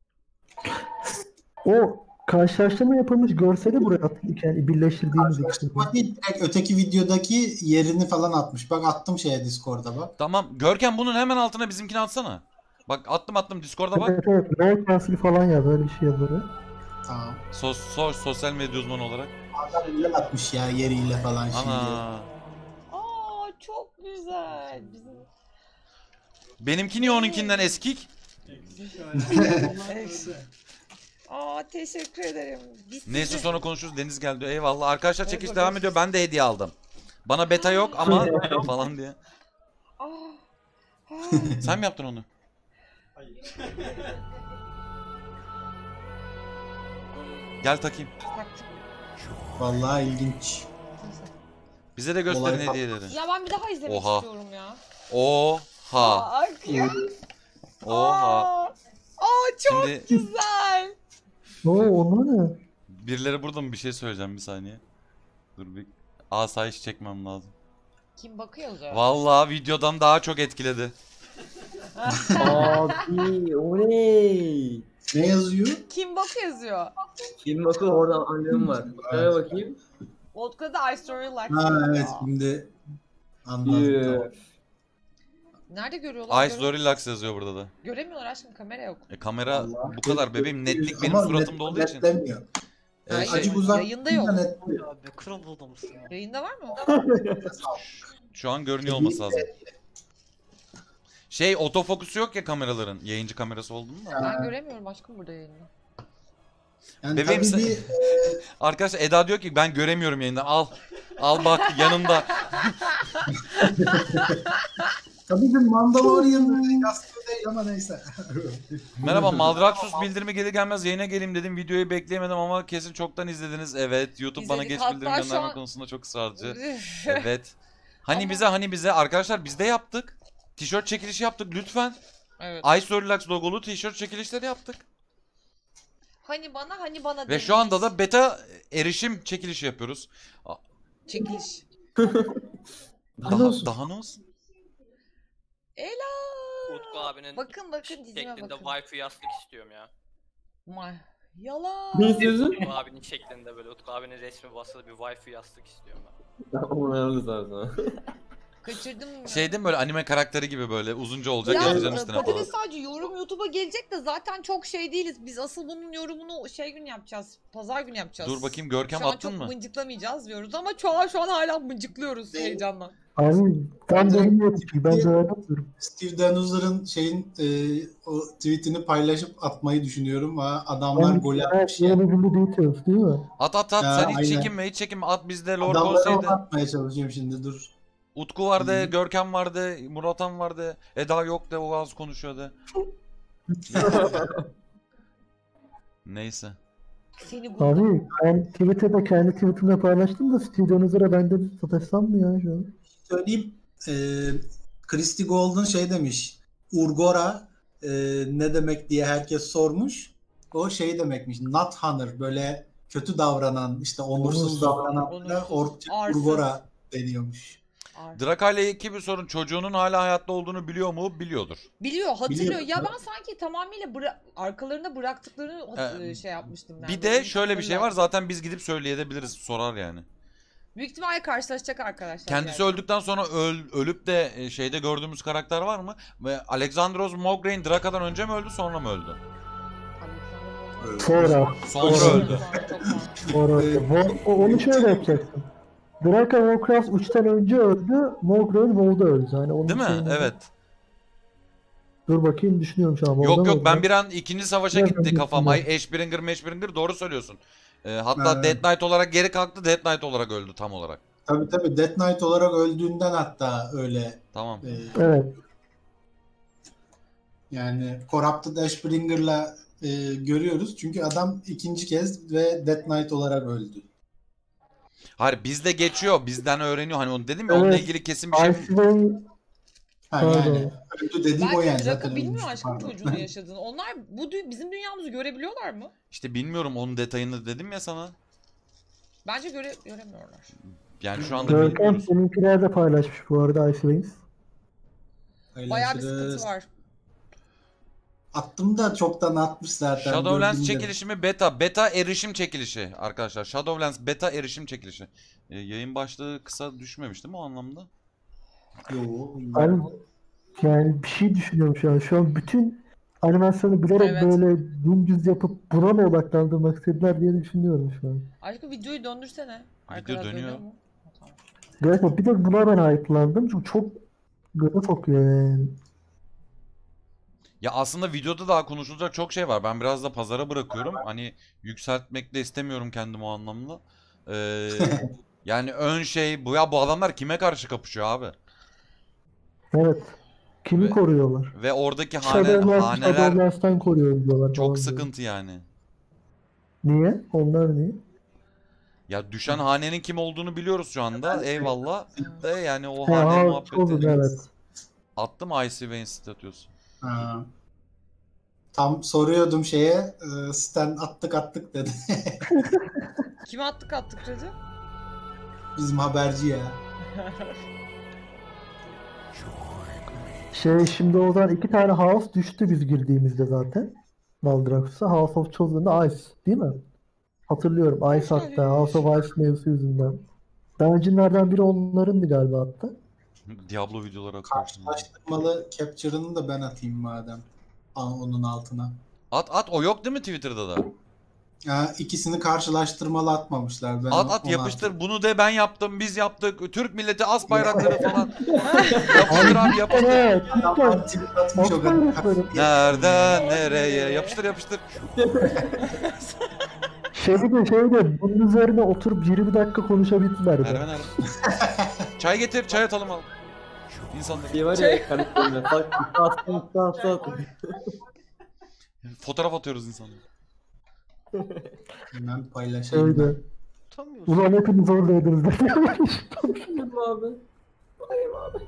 O karşılaştırma yapılmış görseli buraya attık, yani birleştirdiğimiz ikisini. Karşılaştırma değil, direkt öteki videodaki yerini falan atmış. Bak attım şeye Discord'a bak. Tamam. Görkem bunun hemen altına bizimkini atsana. Bak attım attım Discord'a bak. Evet evet. Lord Council falan yaz, öyle bir şey yazıyor. Tamam. Sos, sos, sosyal medya uzmanı olarak. Adam öyle atmış ya yeriyle falan şimdi. Ana. Aa çok güzel. Bizim... Benimki niye onunkinden eskik? Aa teşekkür ederim. Biz Neyse size- sonra konuşuruz. Deniz geldi. Eyvallah. Arkadaşlar çekiş devam ediyor. Ben de hediye aldım. Bana beta yok ama falan diye. Aa, aa. Sen mi yaptın onu? Gel takayım. Taktım. Vallahi ilginç. Bize de gösterin Olay- hediyeleri. Ya ben bir daha izlemek Oha. istiyorum ya. Oha. Aa, ya. Oha. Aa, aa çok Şimdi güzel. Oo onlar ne? birileri burada mı, bir şey söyleyeceğim, bir saniye. Dur bir asayiş çekmem lazım. Kim bakıyor yazıyor? Vallahi videodan daha çok etkiledi. Abi oley. Ne yazıyor? Kim bakıyor yazıyor? Kim bakıyor, oradan annem var. Şöyle bakayım. Vodka'da I Story Like. Ha evet şimdi anladım. Yuh. Tamam. Nerede görüyorlar? Ice Göre- Zorillax yazıyor burada da. Göremiyorlar aşkım, kamera yok. E, kamera Vallahi. bu kadar bebeğim, netlik benim Ama suratımda net- olduğu için. netlemiyor. E, Hayır, şey, Acık uzak. yayında yok. netliyor. Abi kral adamsın ya. Yayında var mı? şu an görünüyor olması lazım. Şey, otofokusu yok ya kameraların. Yayıncı kamerası olduğunda. Ben göremiyorum aşkım burada yayında. Yani Bebeğim tabii sen- bir Arkadaşlar Eda diyor ki ben göremiyorum yayından. Al. Al bak yanımda. tabii bir Mandalorian yaskı değil ama neyse. Merhaba, Maldraxxus bildirimi gelir gelmez yayına geleyim dedim. Videoyu bekleyemedim ama kesin çoktan izlediniz. Evet, YouTube bana İzledik. geç Hatta bildirim şu gönderme an- konusunda çok ısrarcı. Evet. Hani Ama- bize hani bize arkadaşlar, biz de yaptık. Tişört çekilişi yaptık lütfen. Evet. Ice Relax logolu tişört çekilişleri yaptık. Hani bana hani bana Ve dediniz. şu anda da beta erişim çekilişi yapıyoruz. çekiliş. Daha, daha ne olsun? Ela. Utku abinin Bakın bakın dizime şeklinde bakın. waifu yastık istiyorum ya. Ma yalan. Ne istiyorsun? Utku abinin şeklinde böyle Utku abinin resmi basılı bir waifu yastık istiyorum ben. Tamam ayarlı sana. Kaçırdım mı? Şey değil mi, böyle anime karakteri gibi böyle uzunca olacak, Ya yazacaksın üstüne falan. patates sadece yorum YouTube'a gelecek de zaten çok şey değiliz. Biz asıl bunun yorumunu şey gün yapacağız. Pazar günü yapacağız. Dur bakayım, Görkem şu an attın çok mı? mıncıklamayacağız diyoruz ama şu an şu an hala mıncıklıyoruz Değil. heyecanla. Abi tam benim yapıyor. Ben de öyle yapıyorum. Steve Danuzer'ın şeyin e, o tweetini paylaşıp atmayı düşünüyorum. Ha, adamlar Ben gol her atmış ya. yeni bildi details değil mi? At at at, Ha, sen hiç aynen. çekinme hiç çekinme, at bizde Lord Adamları Konsey'de. atmaya çalışıyorum şimdi dur. Utku vardı, Hı. Görkem vardı, Muratan vardı, Eda yok de o az konuşuyordu. Neyse. Seni bu Abi ben Twitter'da kendi tweetimle paylaştım da Steve Danuzer'a ben de sataşsam mı ya şu an? Söyleyeyim. E, Christy Golden şey demiş. Urgora e, ne demek diye herkes sormuş. O şey demekmiş. Not Hunter, böyle kötü davranan, işte onursuz Onursuz. davrananlara Onursuz, Orkça arsız. Urgora deniyormuş. Ar- Draka ile iki bir sorun, çocuğunun hala hayatta olduğunu biliyor mu? Biliyordur. Biliyor, hatırlıyor. Biliyor. Ya ben sanki tamamıyla bıra- arkalarında bıraktıklarını hat- Ee, şey yapmıştım. Yani Bir böyle de şöyle bir şey var, hatırlar. zaten biz gidip söyleyebiliriz, sorar yani. Büyük ihtimalle karşılaşacak arkadaşlar. Kendisi yani. öldükten sonra öl- ölüp de e, şeyde gördüğümüz karakter var mı? Ve Alexandros Mograine Draka'dan önce mi öldü, sonra mı öldü? Sonra. Sonra Sonra. öldü. Sonra. Wo- o- onu şöyle yapacaksın. Draka Warcraft üçten önce öldü, Mograine WoW'da öldü. Hani onun Değil mi? şeyini- Evet. Dur bakayım, düşünüyorum şu an. Yok WoW'da yok, mı ben öldü? bir an ikinci savaşa Nereden gitti kafam. bilsin Ay Ashbringer Mashbringer, doğru söylüyorsun. Ee, hatta Evet. Dead Knight olarak geri kalktı, Dead Knight olarak öldü tam olarak. Tabii tabii Death Knight olarak öldüğünden hatta öyle Tamam. e, Evet. yani Corrupted Ashbringer'la e, görüyoruz. Çünkü adam ikinci kez ve Death Knight olarak öldü. Hayır, bizde geçiyor, bizden öğreniyor. Hani onu dedim ya, onunla Evet. ilgili kesin bir şey. Icewind Ha, Pardon. yani öldü dediğim o Belki yani. Draka zaten bilmiyor ölmüştü, aşkım pardon. çocuğunu yaşadığını. Onlar bu dü- bizim dünyamızı görebiliyorlar mı? İşte bilmiyorum, onun detayını dedim ya sana. Bence göre göremiyorlar. Yani şu anda Görkem bilmiyoruz. seninkiler de paylaşmış bu arada Icewind. Bayağı bir Paylaşırız. sıkıntı var. Attım da çoktan atmış zaten. Shadowlands gördüm de. çekilişi mi? Beta. Beta erişim çekilişi arkadaşlar. Shadowlands beta erişim çekilişi. Ee, yayın başlığı kısa düşmemiş değil mi o anlamda? Yo, Ben yani bir şey düşünüyorum şu an. Şu an bütün animasyonu bilerek Evet. böyle dümdüz yapıp buna mı odaklandırmak istediler diye düşünüyorum şu an. Aşkım videoyu döndürsene. Arkada dönüyor. mu? Tamam. Gerçekten bir de buna ben hype'landım çünkü çok göze sokuyor yani. Ya aslında videoda daha konuşulacak çok şey var. Ben biraz da pazara bırakıyorum. Hani yükseltmek de istemiyorum kendimi o anlamda. Ee, yani ön şey bu, ya bu adamlar kime karşı kapışıyor abi? Evet. Kimi Ve- koruyorlar? Ve oradaki hane, Shadowlands, haneler Shadowlands'tan koruyor diyorlar falan çok diyor. sıkıntı yani. Niye? Onlar niye? Ya düşen hanenin kim olduğunu biliyoruz şu anda. Eyvallah. De yani o Ha, hane ha, çok muhabbeti. evet. Attım Icy Vein statüsü. Ha. Tam soruyordum şeye, e, Stan attık attık dedi. Kime attık attık dedi? Bizim haberci ya. Şey şimdi o zaman iki tane house düştü biz girdiğimizde zaten. Maldraxx'a House of Chosen'da Ice değil mi? Hatırlıyorum. Ice hatta. House of Ice mevzusu yüzünden. Dungeon'lardan biri onlarındı galiba hatta. Diablo videoları atıyorsun. Karşılaştırmalı capture'ını da ben atayım madem. Aa, onun altına. At at, o yok değil mi Twitter'da da? Ya, ikisini karşılaştırmalı atmamışlar. Ben At at onu yapıştır, bunu de ben yaptım, biz yaptık, Türk milleti as bayrakları falan. Yapıştır abi, yapıştır. Evet. Adam tweet atmış o kadar. Nereden nereye, yapıştır yapıştır. Şeyde şeyde bunun üzerine oturup yirmi dakika konuşabildiler Merve de. nerede? Çay getir, çay atalım al. İnsanlar. Şey var ya karakterinde. Bak attım attım attım. Fotoğraf atıyoruz insanlara. Hemen paylaşayım. Öyle. Ulan hepiniz oradaydınız da. Yapayım abi. Yapayım abi.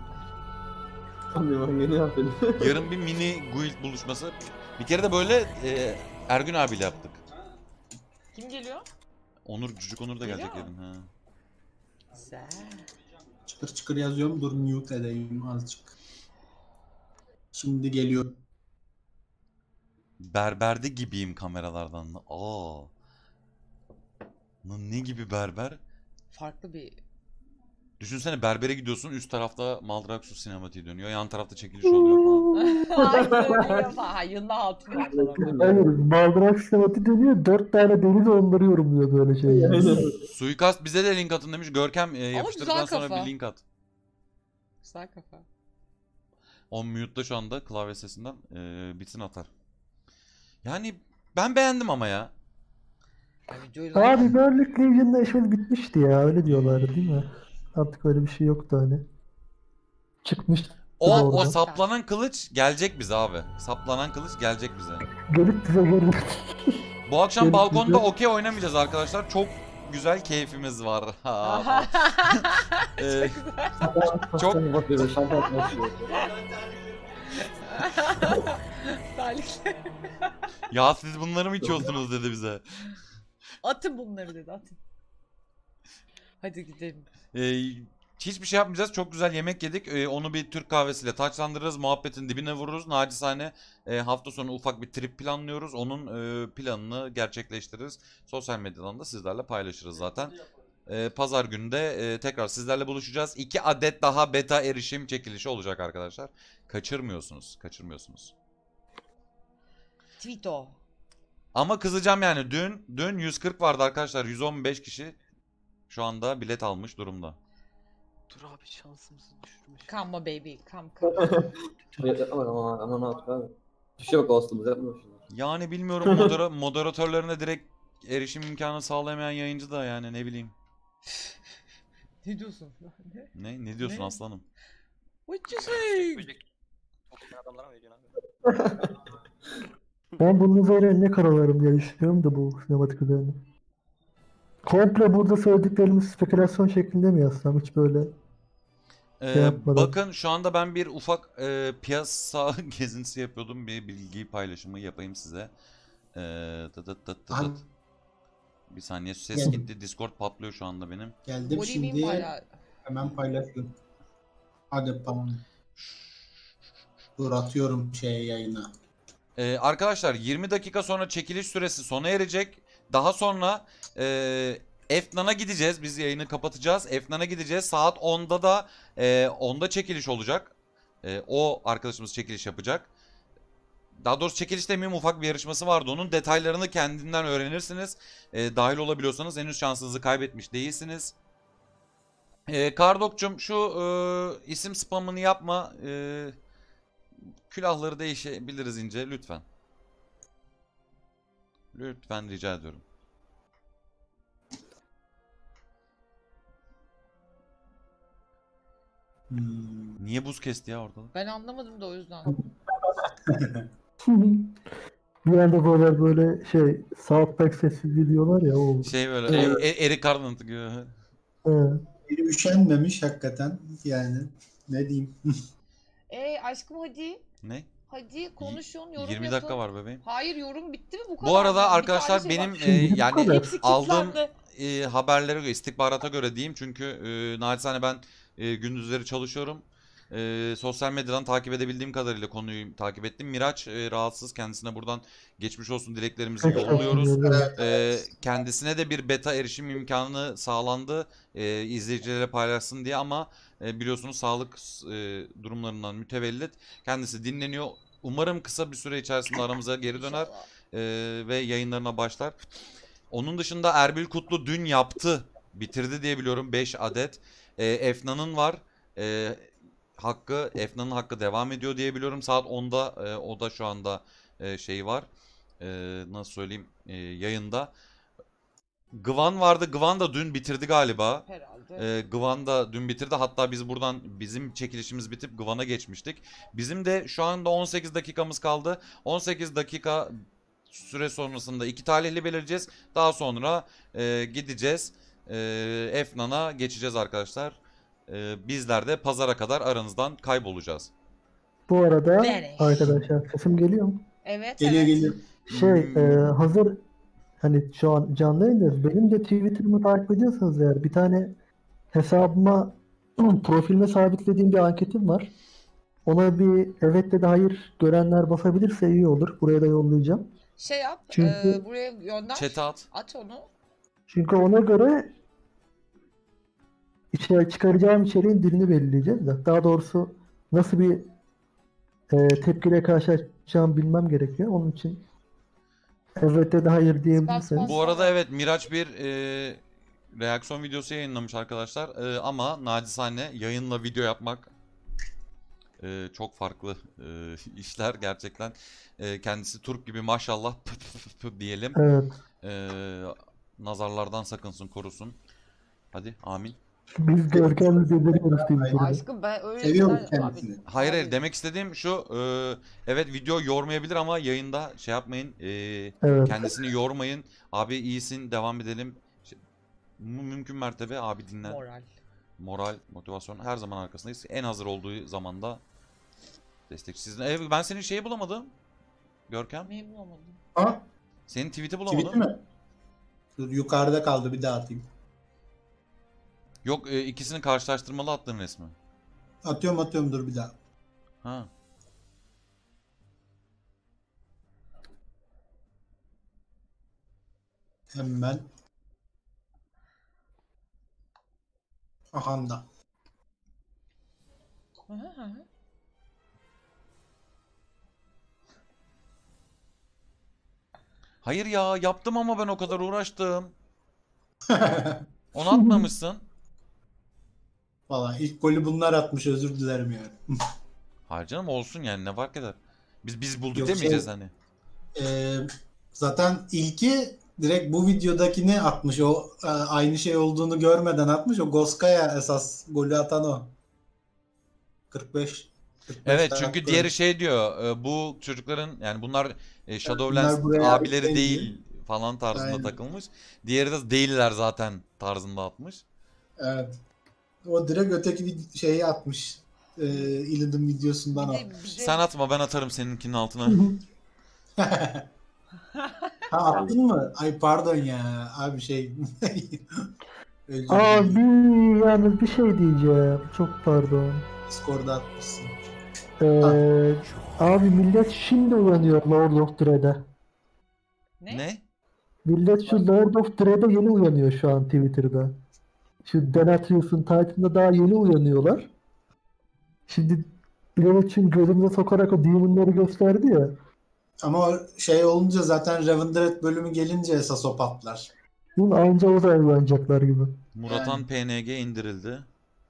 Abi ben yeni yapayım. Yarın bir mini guild buluşması. Bir kere de böyle e, Ergün abiyle yaptık. Kim geliyor? Onur, Cücük Onur da gelecek Geliyor yarın. Ha. Güzel. Çıkır çıkır yazıyorum. Dur mute edeyim azıcık. Şimdi geliyor. Berberde gibiyim kameralardan. Aa. Lan ne gibi berber? Farklı bir... Düşünsene, berbere gidiyorsun, üst tarafta Maldraxxus sinematiği dönüyor, yan tarafta çekiliş oluyor falan. Aynen öyle yapar. Ha, yılda altın var falan. Hayır, Maldrax sinemati dönüyor, dört tane deniz onları yorumluyor böyle şey yani. Suikast bize de link atın demiş. Görkem e, güzel yapıştırdıktan sonra kafa. bir link at. Güzel kafa. On mute'da şu anda klavye sesinden e, bitsin atar. Yani ben beğendim ama ya. Ya videoyu Abi Burlik Legion'da işimiz bitmişti ya, öyle diyorlardı değil mi? Artık öyle bir şey yoktu hani. Çıkmıştı O o oradan. saplanan kılıç gelecek bize abi. Saplanan kılıç gelecek bize. Gelip bize geri Bu akşam Gelip balkonda bize- okey oynamayacağız arkadaşlar. Çok güzel keyfimiz var. Ee, çok Bakıyor, şampiyon başlıyor. Terlikle. ya siz bunları mı içiyorsunuz dedi bize. Atın bunları dedi, atın. Hadi gidelim. Ee, hiçbir şey yapmayacağız. Çok güzel yemek yedik. Ee, onu bir Türk kahvesiyle taçlandırırız. Muhabbetin dibine vururuz. Nacizane e, hafta sonu ufak bir trip planlıyoruz. Onun e, planını gerçekleştiririz. Sosyal medyadan da sizlerle paylaşırız zaten. Ee, Pazar günü de e, tekrar sizlerle buluşacağız. İki adet daha beta erişim çekilişi olacak arkadaşlar. Kaçırmıyorsunuz. Kaçırmıyorsunuz. Tweeto. Ama kızacağım yani. Dün dün yüz kırk vardı arkadaşlar. yüz on beş kişi şu anda bilet almış durumda. Dur abi şansımızı düşürmüş. Come baby, come come. Aman aman aman abi. Düşüyor bak Ağustos'umuz yapmıyor şimdi. Yani bilmiyorum modera moderatörlerine direkt erişim imkanı sağlayamayan yayıncı da yani ne bileyim. Ne diyorsun? Ne? Ne? Ne diyorsun Ne? aslanım? What you say? Böcek. Toplayan adamlara mı veriyorsun abi? Ben bunun üzerine ne karalarım diye düşünüyorum da bu sinematik üzerine. Komple burada söylediklerimiz spekülasyon şeklinde mi yazsam, hiç böyle Ee, şey yapmadan. bakın şu anda ben bir ufak e, piyasa gezintisi yapıyordum. Bir bilgi paylaşımı yapayım size. Ee, tıt tıt tıt tıt. Abi- Bir saniye ses Geldim. gitti. Discord patlıyor şu anda benim. Geldim What do you mean şimdi, by that? hemen paylaşıyorum. Hadi tamam. Dur atıyorum şeye, yayına. Ee, arkadaşlar yirmi dakika sonra çekiliş süresi sona erecek. Daha sonra e, Efnan'a gideceğiz. Biz yayını kapatacağız. Efnan'a gideceğiz. Saat onda da e, onda çekiliş olacak. E, o arkadaşımız çekiliş yapacak. Daha doğrusu çekiliş demeyeyim, ufak bir yarışması vardı. Onun detaylarını kendinden öğrenirsiniz. E, dahil olabiliyorsanız henüz şansınızı kaybetmiş değilsiniz. E, Kardok'cum şu e, isim spamını yapma. E, külahları değişebiliriz ince lütfen. Lütfen rica ediyorum. Hmm. Niye buz kesti ya orada? Ben anlamadım da o yüzden. Bir anda böyle böyle şey South Park sessizliği diyorlar ya, o oldu. Şey böyle e, e, Eric Cartman gibi. He. Biri üşenmemiş hakikaten, yani ne diyeyim. Ey aşkım hadi. Ne? Hadi konuşun, yorum yirmi yapın. dakika var bebeğim. Hayır, yorum bitti mi bu kadar? Bu arada mı? Bir arkadaşlar tane şey benim var. e, Şimdi bu yani kadar. Hepsi aldığım kilitlendi. e, haberlere göre, istihbarata göre diyeyim çünkü e, naçizane ben e, gündüzleri çalışıyorum. E, sosyal medyadan takip edebildiğim kadarıyla konuyu takip ettim. Miraç e, rahatsız, kendisine buradan geçmiş olsun dileklerimizi yolluyoruz. E, kendisine de bir beta erişim imkanı sağlandı e, izleyicilere paylaşsın diye ama e, biliyorsunuz sağlık e, durumlarından mütevellit kendisi dinleniyor. Umarım kısa bir süre içerisinde aramıza geri döner İnşallah. e, ve yayınlarına başlar. Onun dışında Erbil Kutlu dün yaptı, bitirdi diye biliyorum beş adet. E, Efnan'ın var. E, hakkı, Efnan'ın hakkı devam ediyor diye biliyorum. Saat onda e, o da şu anda e, şeyi var. E, nasıl söyleyeyim? E, yayında. Gvan vardı. Gvan da dün bitirdi galiba. Herhalde. E, Gvan da dün bitirdi. Hatta biz buradan bizim çekilişimiz bitip Gvan'a geçmiştik. Bizim de şu anda on sekiz dakikamız kaldı. on sekiz dakika süre sonrasında iki talihli belirleyeceğiz. Daha sonra e, gideceğiz. E, Efnan'a geçeceğiz arkadaşlar. E, bizler de pazara kadar aranızdan kaybolacağız. Bu arada Beleş. arkadaşlar sesim geliyor mu? Evet, Geliyor evet. geliyor. Şey Hmm. e, hazır hani şu an canlı yayındayız. Benim de Twitter'ımı takip ediyorsanız eğer, bir tane hesabıma profilime sabitlediğim bir anketim var. Ona bir evet de hayır görenler basabilirse iyi olur. Buraya da yollayacağım. Şey yap, Çünkü- e, buraya gönder. Chat'e at. At onu. Çünkü ona göre içe çıkaracağım içeriğin dilini belirleyeceğiz de. Daha doğrusu nasıl bir e, tepkiyle karşılaşacağımı bilmem gerekiyor. Onun için evet de hayır diyebilirseniz. Bas, Bu arada evet Miraç bir e, reaksiyon videosu yayınlamış arkadaşlar. E, ama nacizane yayınla video yapmak Ee, çok farklı e, işler gerçekten. Ee, kendisi Turp gibi maşallah diyelim. Evet. Ee, nazarlardan sakınsın, korusun. Hadi amin. Biz Görkem'le gönderiyoruz Twitter'da. Aşkım ben öyle Seviyorum şeyler- kendisini. Abi- Hayır hayır abi- demek istediğim şu. e, evet video yormayabilir ama yayında şey yapmayın. e, Evet. Kendisini yormayın. Abi iyisin, devam edelim. Şey, mü- mümkün mertebe abi dinlen. Moral. Moral, motivasyon her zaman arkasındayız. En hazır olduğu zamanda destek sizin. Evet, ben senin şeyi bulamadım. Görkem. Neyi bulamadım? Ha? Senin tweet'i bulamadım. Tweet'i mi? Dur, yukarıda kaldı, bir daha atayım. Yok e, ikisini karşılaştırmalı attığın resmi. Atıyorum atıyorum, dur bir daha. Ha. Hemen. Ahanda. Hı hı hı. Hayır ya yaptım ama ben o kadar uğraştım. Onu atmamışsın. Valla ilk golü bunlar atmış, özür dilerim yani. Hayır canım olsun yani ne fark eder. Biz biz bulduk Yok, demeyeceğiz şey- hani. Ee, zaten ilki direkt bu videodakini atmış. O e, aynı şey olduğunu görmeden atmış. O Goskaya esas golü atan o. kırk beş. kırk beş Evet tane çünkü attı. diğeri şey diyor. e, Bu çocukların yani bunlar e, Shadowlands bunlar buraya abileri ait değil. değil falan tarzında Aynen. takılmış. Diğeri de değiller zaten tarzında atmış. Evet. O direkt öteki vid- şeyi atmış. Ee, Illidan videosundan Bir de, atmış. bir de Sen atma ben atarım seninkinin altına. Ha, attın mı? Ay pardon ya. Abi şey. Özür dilerim. Abi yalnız bir şey diyeceğim. Çok pardon. Discord'da atmışsın. Ee, abi millet şimdi uyanıyor Lord of Dread'e. ne? Ne? Millet şu Lord of Dread'e yeni uyanıyor şu an Twitter'da. Şu Denatrius'un Titan'da daha yeni uyanıyorlar. Şimdi Bilal için gözümüze sokarak o demonları gösterdi ya. Ama o şey olunca zaten Revendred bölümü gelince esas o patlar. Bunun anca o zaman uyanacaklar gibi. Muratan Yani. P N G indirildi.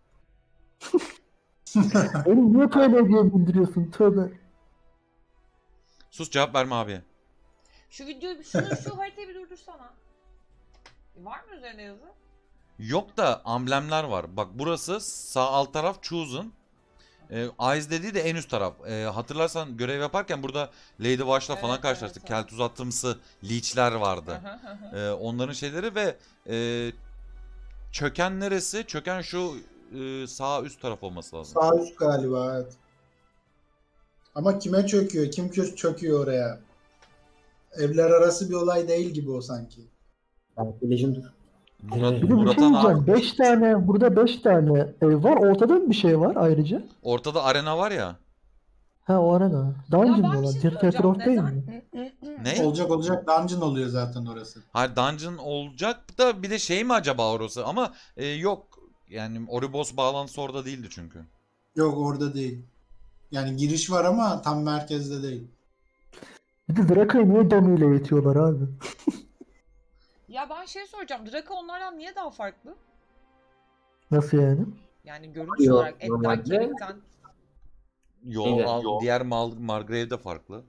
Beni niye P N G'ye bindiriyorsun? Tövbe. Sus cevap verme abi. Şu videoyu, şunu, şu haritayı bir durdursana. Var mı üzerinde yazı? Yok da amblemler var. Bak burası sağ alt taraf Chosen. E, Eyes dediği de en üst taraf. E, hatırlarsan görev yaparken burada Lady Wash'la falan Evet, karşılaştık. evet, evet. Kelt uzattımsı leech'ler vardı. Hı hı hı hı. E, onların şeyleri ve e, çöken neresi? Çöken şu e, sağ üst taraf olması lazım. Sağ üst galiba, evet. Ama kime çöküyor? Kim kö- çöküyor oraya? Evler arası bir olay değil gibi o sanki. Belki Legend'dur. Murat, Bir de bir şey Murat'ın diyeceğim. abi, beş tane, burada beş tane ev var. Ortada mı bir şey var ayrıca? ortada arena var ya. Ha o arada. Ya Dungeon ben mı bir olan? şey Theater soracağım. of değil Neden? mi? Ne? Olacak olacak dungeon oluyor zaten orası. Hayır dungeon olacak da bir de şey mi acaba orası? Ama e, yok. Yani Oribos bağlantısı orada değildi çünkü. Yok, orada değil. Yani giriş var ama tam merkezde değil. Bir de Draka'yı niye damıyla eğitiyorlar abi? Ya ben şey soracağım. Draka onlardan niye daha farklı? Nasıl yani? Yani görünüş Yok, olarak etten, normalde- kemikten. Yo, Neydi? al- Yo. diğer Mal Margrave de farklı.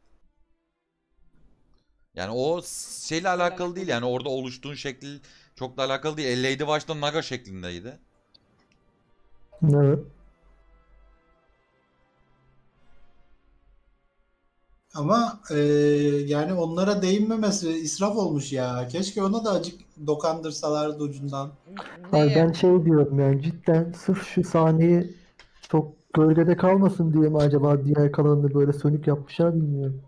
Yani o s- şeyle alakalı değil yani orada oluştuğun şekil çok da alakalı değil. E, Lady Wash'ta Naga şeklindeydi. Evet. Ama e, yani onlara değinmemesi israf olmuş ya. Keşke ona da acık dokandırsalardı ucundan. Hayır Neye? ben şey diyorum yani cidden sırf şu sahneyi çok gölgede kalmasın diye mi acaba diğer kalanını böyle sönük yapmışlar bilmiyorum.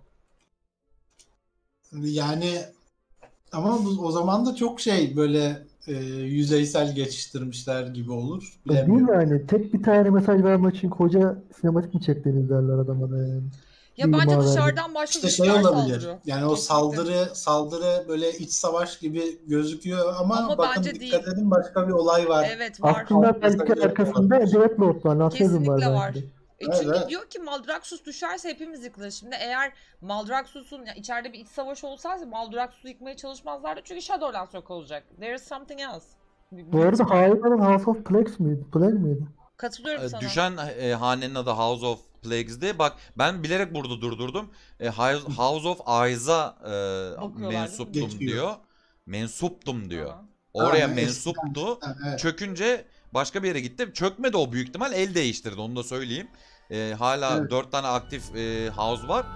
Yani ama bu, o zaman da çok şey böyle e, yüzeysel geçiştirmişler gibi olur. Ya değil Bilemiyorum. mi yani tek bir tane mesaj vermek için koca sinematik mi çektiniz derler adama da yani. Ya Bir bence ima verdi. dışarıdan başka İşte güçler şey olabilir. saldırıyor. Yani o Kesinlikle. saldırı saldırı böyle iç savaş gibi gözüküyor ama, Ama bakın bence dikkat değil. edin başka bir olay var. Evet var. Aslında belki Mesajı arkasında yapamadım. Death Lord var, Natrazim var Kesinlikle var. belki. E Evet, çünkü evet. diyor ki Maldraxxus düşerse hepimiz yıkılır. Şimdi eğer Maldraxxus'un ya içeride bir iç savaş olsaydı Maldraxxus'u yıkmaya çalışmazlardı çünkü Shadowlands yok olacak. There is something else. Bir- Bu arada bir- hain olan House of Plagues miydi? Plague miydi? Katılıyorum Ee, sana. Düşen e, hanenin adı House of Plagues'di. Bak ben bilerek burada durdurdum. E, House House of Eyes'a e, Bakıyorlar, mensuptum değil mi? Geçmiyor. diyor. Mensuptum diyor. Aha. Oraya Ha, mensuptu. eskiden, evet. Çökünce başka bir yere gitti. Çökmedi o, büyük ihtimal el değiştirdi, onu da söyleyeyim. E, hala Evet. dört tane aktif e, house var.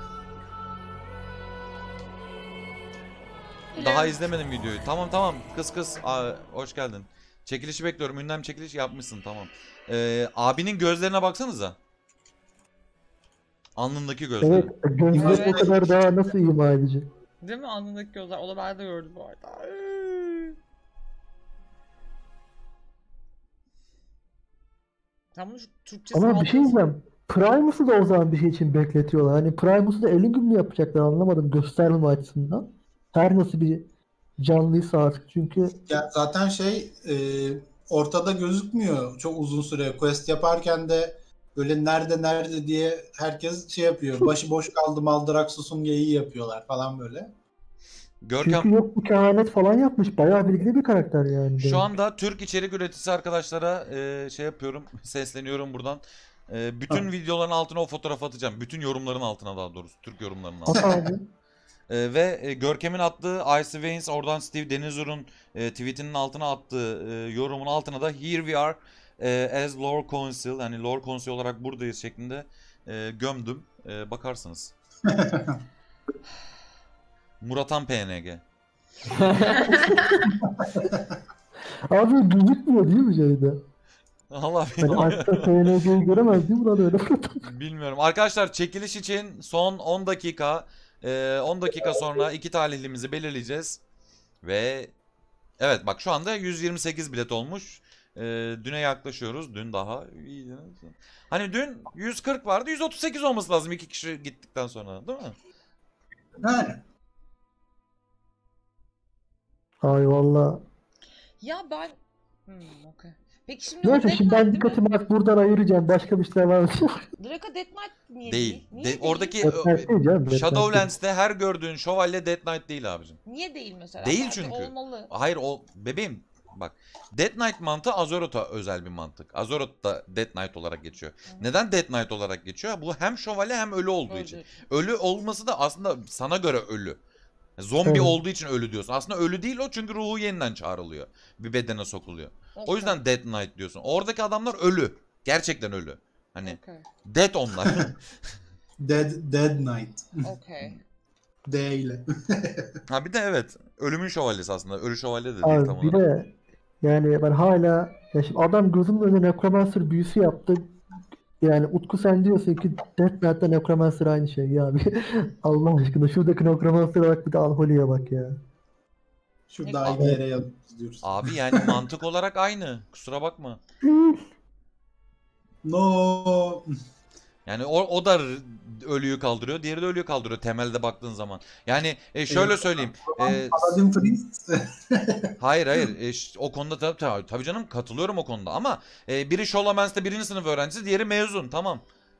Daha izlemedim videoyu. Tamam tamam kız kız Aa, hoş geldin. Çekilişi bekliyorum. Ünlem çekiliş yapmışsın, tamam. Ee, abinin gözlerine baksanıza. Alnındaki gözleri. Evet, gözler o Evet. kadar daha nasıl ima edecek? Değil mi? Alnındaki gözler. O da ben de gördüm bu arada. Ay. Sen bunu Türkçesini Ama bir şey diyeceğim. Primus'u da o zaman bir şey için bekletiyorlar. Hani Primus'u da elli gün mü yapacaklar anlamadım gösterme açısından. Her nasıl bir canlıysa artık çünkü Ya zaten şey e, ortada gözükmüyor çok uzun süre. Quest yaparken de böyle nerede nerede diye herkes şey yapıyor. Başı boş kaldı Maldraxxus'un geyiği yapıyorlar falan böyle. Görkem çünkü yok bir kehanet falan yapmış. Bayağı bilgili bir karakter yani. şu anda Türk içerik üreticisi arkadaşlara e, şey yapıyorum, sesleniyorum buradan. E, bütün Ha. videoların altına o fotoğrafı atacağım. Bütün yorumların altına, daha doğrusu Türk yorumlarının altına. At abi. E, ve e, Görkem'in attığı Ice Veins, oradan Steve Denizur'un e, tweetinin altına attığı e, yorumun altına da Here we are e, as Lord Council, hani Lord Council olarak buradayız şeklinde e, gömdüm. E, bakarsınız. Muratan P N G. Abi gözükmüyor değil mi şeyde? Allah Hani bilmiyorum. altta P N G'yi göremez değil mi lan öyle? Bilmiyorum. Arkadaşlar çekiliş için son on dakika, e, on dakika sonra iki talihlimizi belirleyeceğiz. Ve evet bak şu anda yüz yirmi sekiz bilet olmuş. E, düne yaklaşıyoruz. Dün daha iyiydi. Hani dün yüz kırk vardı. yüz otuz sekiz olması lazım iki kişi gittikten sonra, değil mi? Yani Ay valla. Ya ben... Hmm, okey. Peki şimdi o Neyse Death şimdi Knight ben değil mi? dikkatimi bak buradan ayıracağım. Başka bir şey var mı? Draco Death Knight niye Değil. değil? Niye De- değil? oradaki Death Knight değil canım, Death Knight değil. Shadowlands'te her gördüğün şövalye Death Knight değil abicim. Niye değil mesela? Değil Bence çünkü. Olmalı. Hayır o bebeğim bak. Death Knight mantığı Azeroth'a özel bir mantık. Azeroth da Death Knight olarak geçiyor. Neden Death Knight olarak geçiyor? Bu hem şövalye hem ölü olduğu için. Öldü. Ölü olması da aslında sana göre ölü. Zombi Evet. olduğu için ölü diyorsun. Aslında ölü değil o, çünkü ruhu yeniden çağrılıyor. Bir bedene sokuluyor. O Okey. yüzden Death Knight diyorsun. Oradaki adamlar ölü. Gerçekten ölü. Hani Okey. dead onlar. Dead, Dead Knight. Okey. D ile. Ha bir de evet. Ölümün şövalyesi aslında. Ölü şövalye de değil tam Abi bir olarak. de yani ben hala ya şimdi adam gözümün önünde Necromancer büyüsü yaptı. Yani Utku sen diyorsun ki Death Knight'la Necromancer aynı şey ya abi. Allah aşkına şuradaki Necromancer'a bak bir de Alholi'ye bak ya. Şurada Ne- aynı yere yazıyoruz. Abi yani mantık olarak aynı. Kusura bakma. No. Yani o, o da r- ölüyü kaldırıyor. Diğeri de ölüyü kaldırıyor temelde baktığın zaman. Yani e, şöyle söyleyeyim. E, Paladin Priest. hayır hayır. E, ş- o konuda tabii, tabii, tabii canım katılıyorum o konuda. Ama e, biri Shadowlands'te birinci sınıf öğrencisi. Diğeri mezun. Tamam.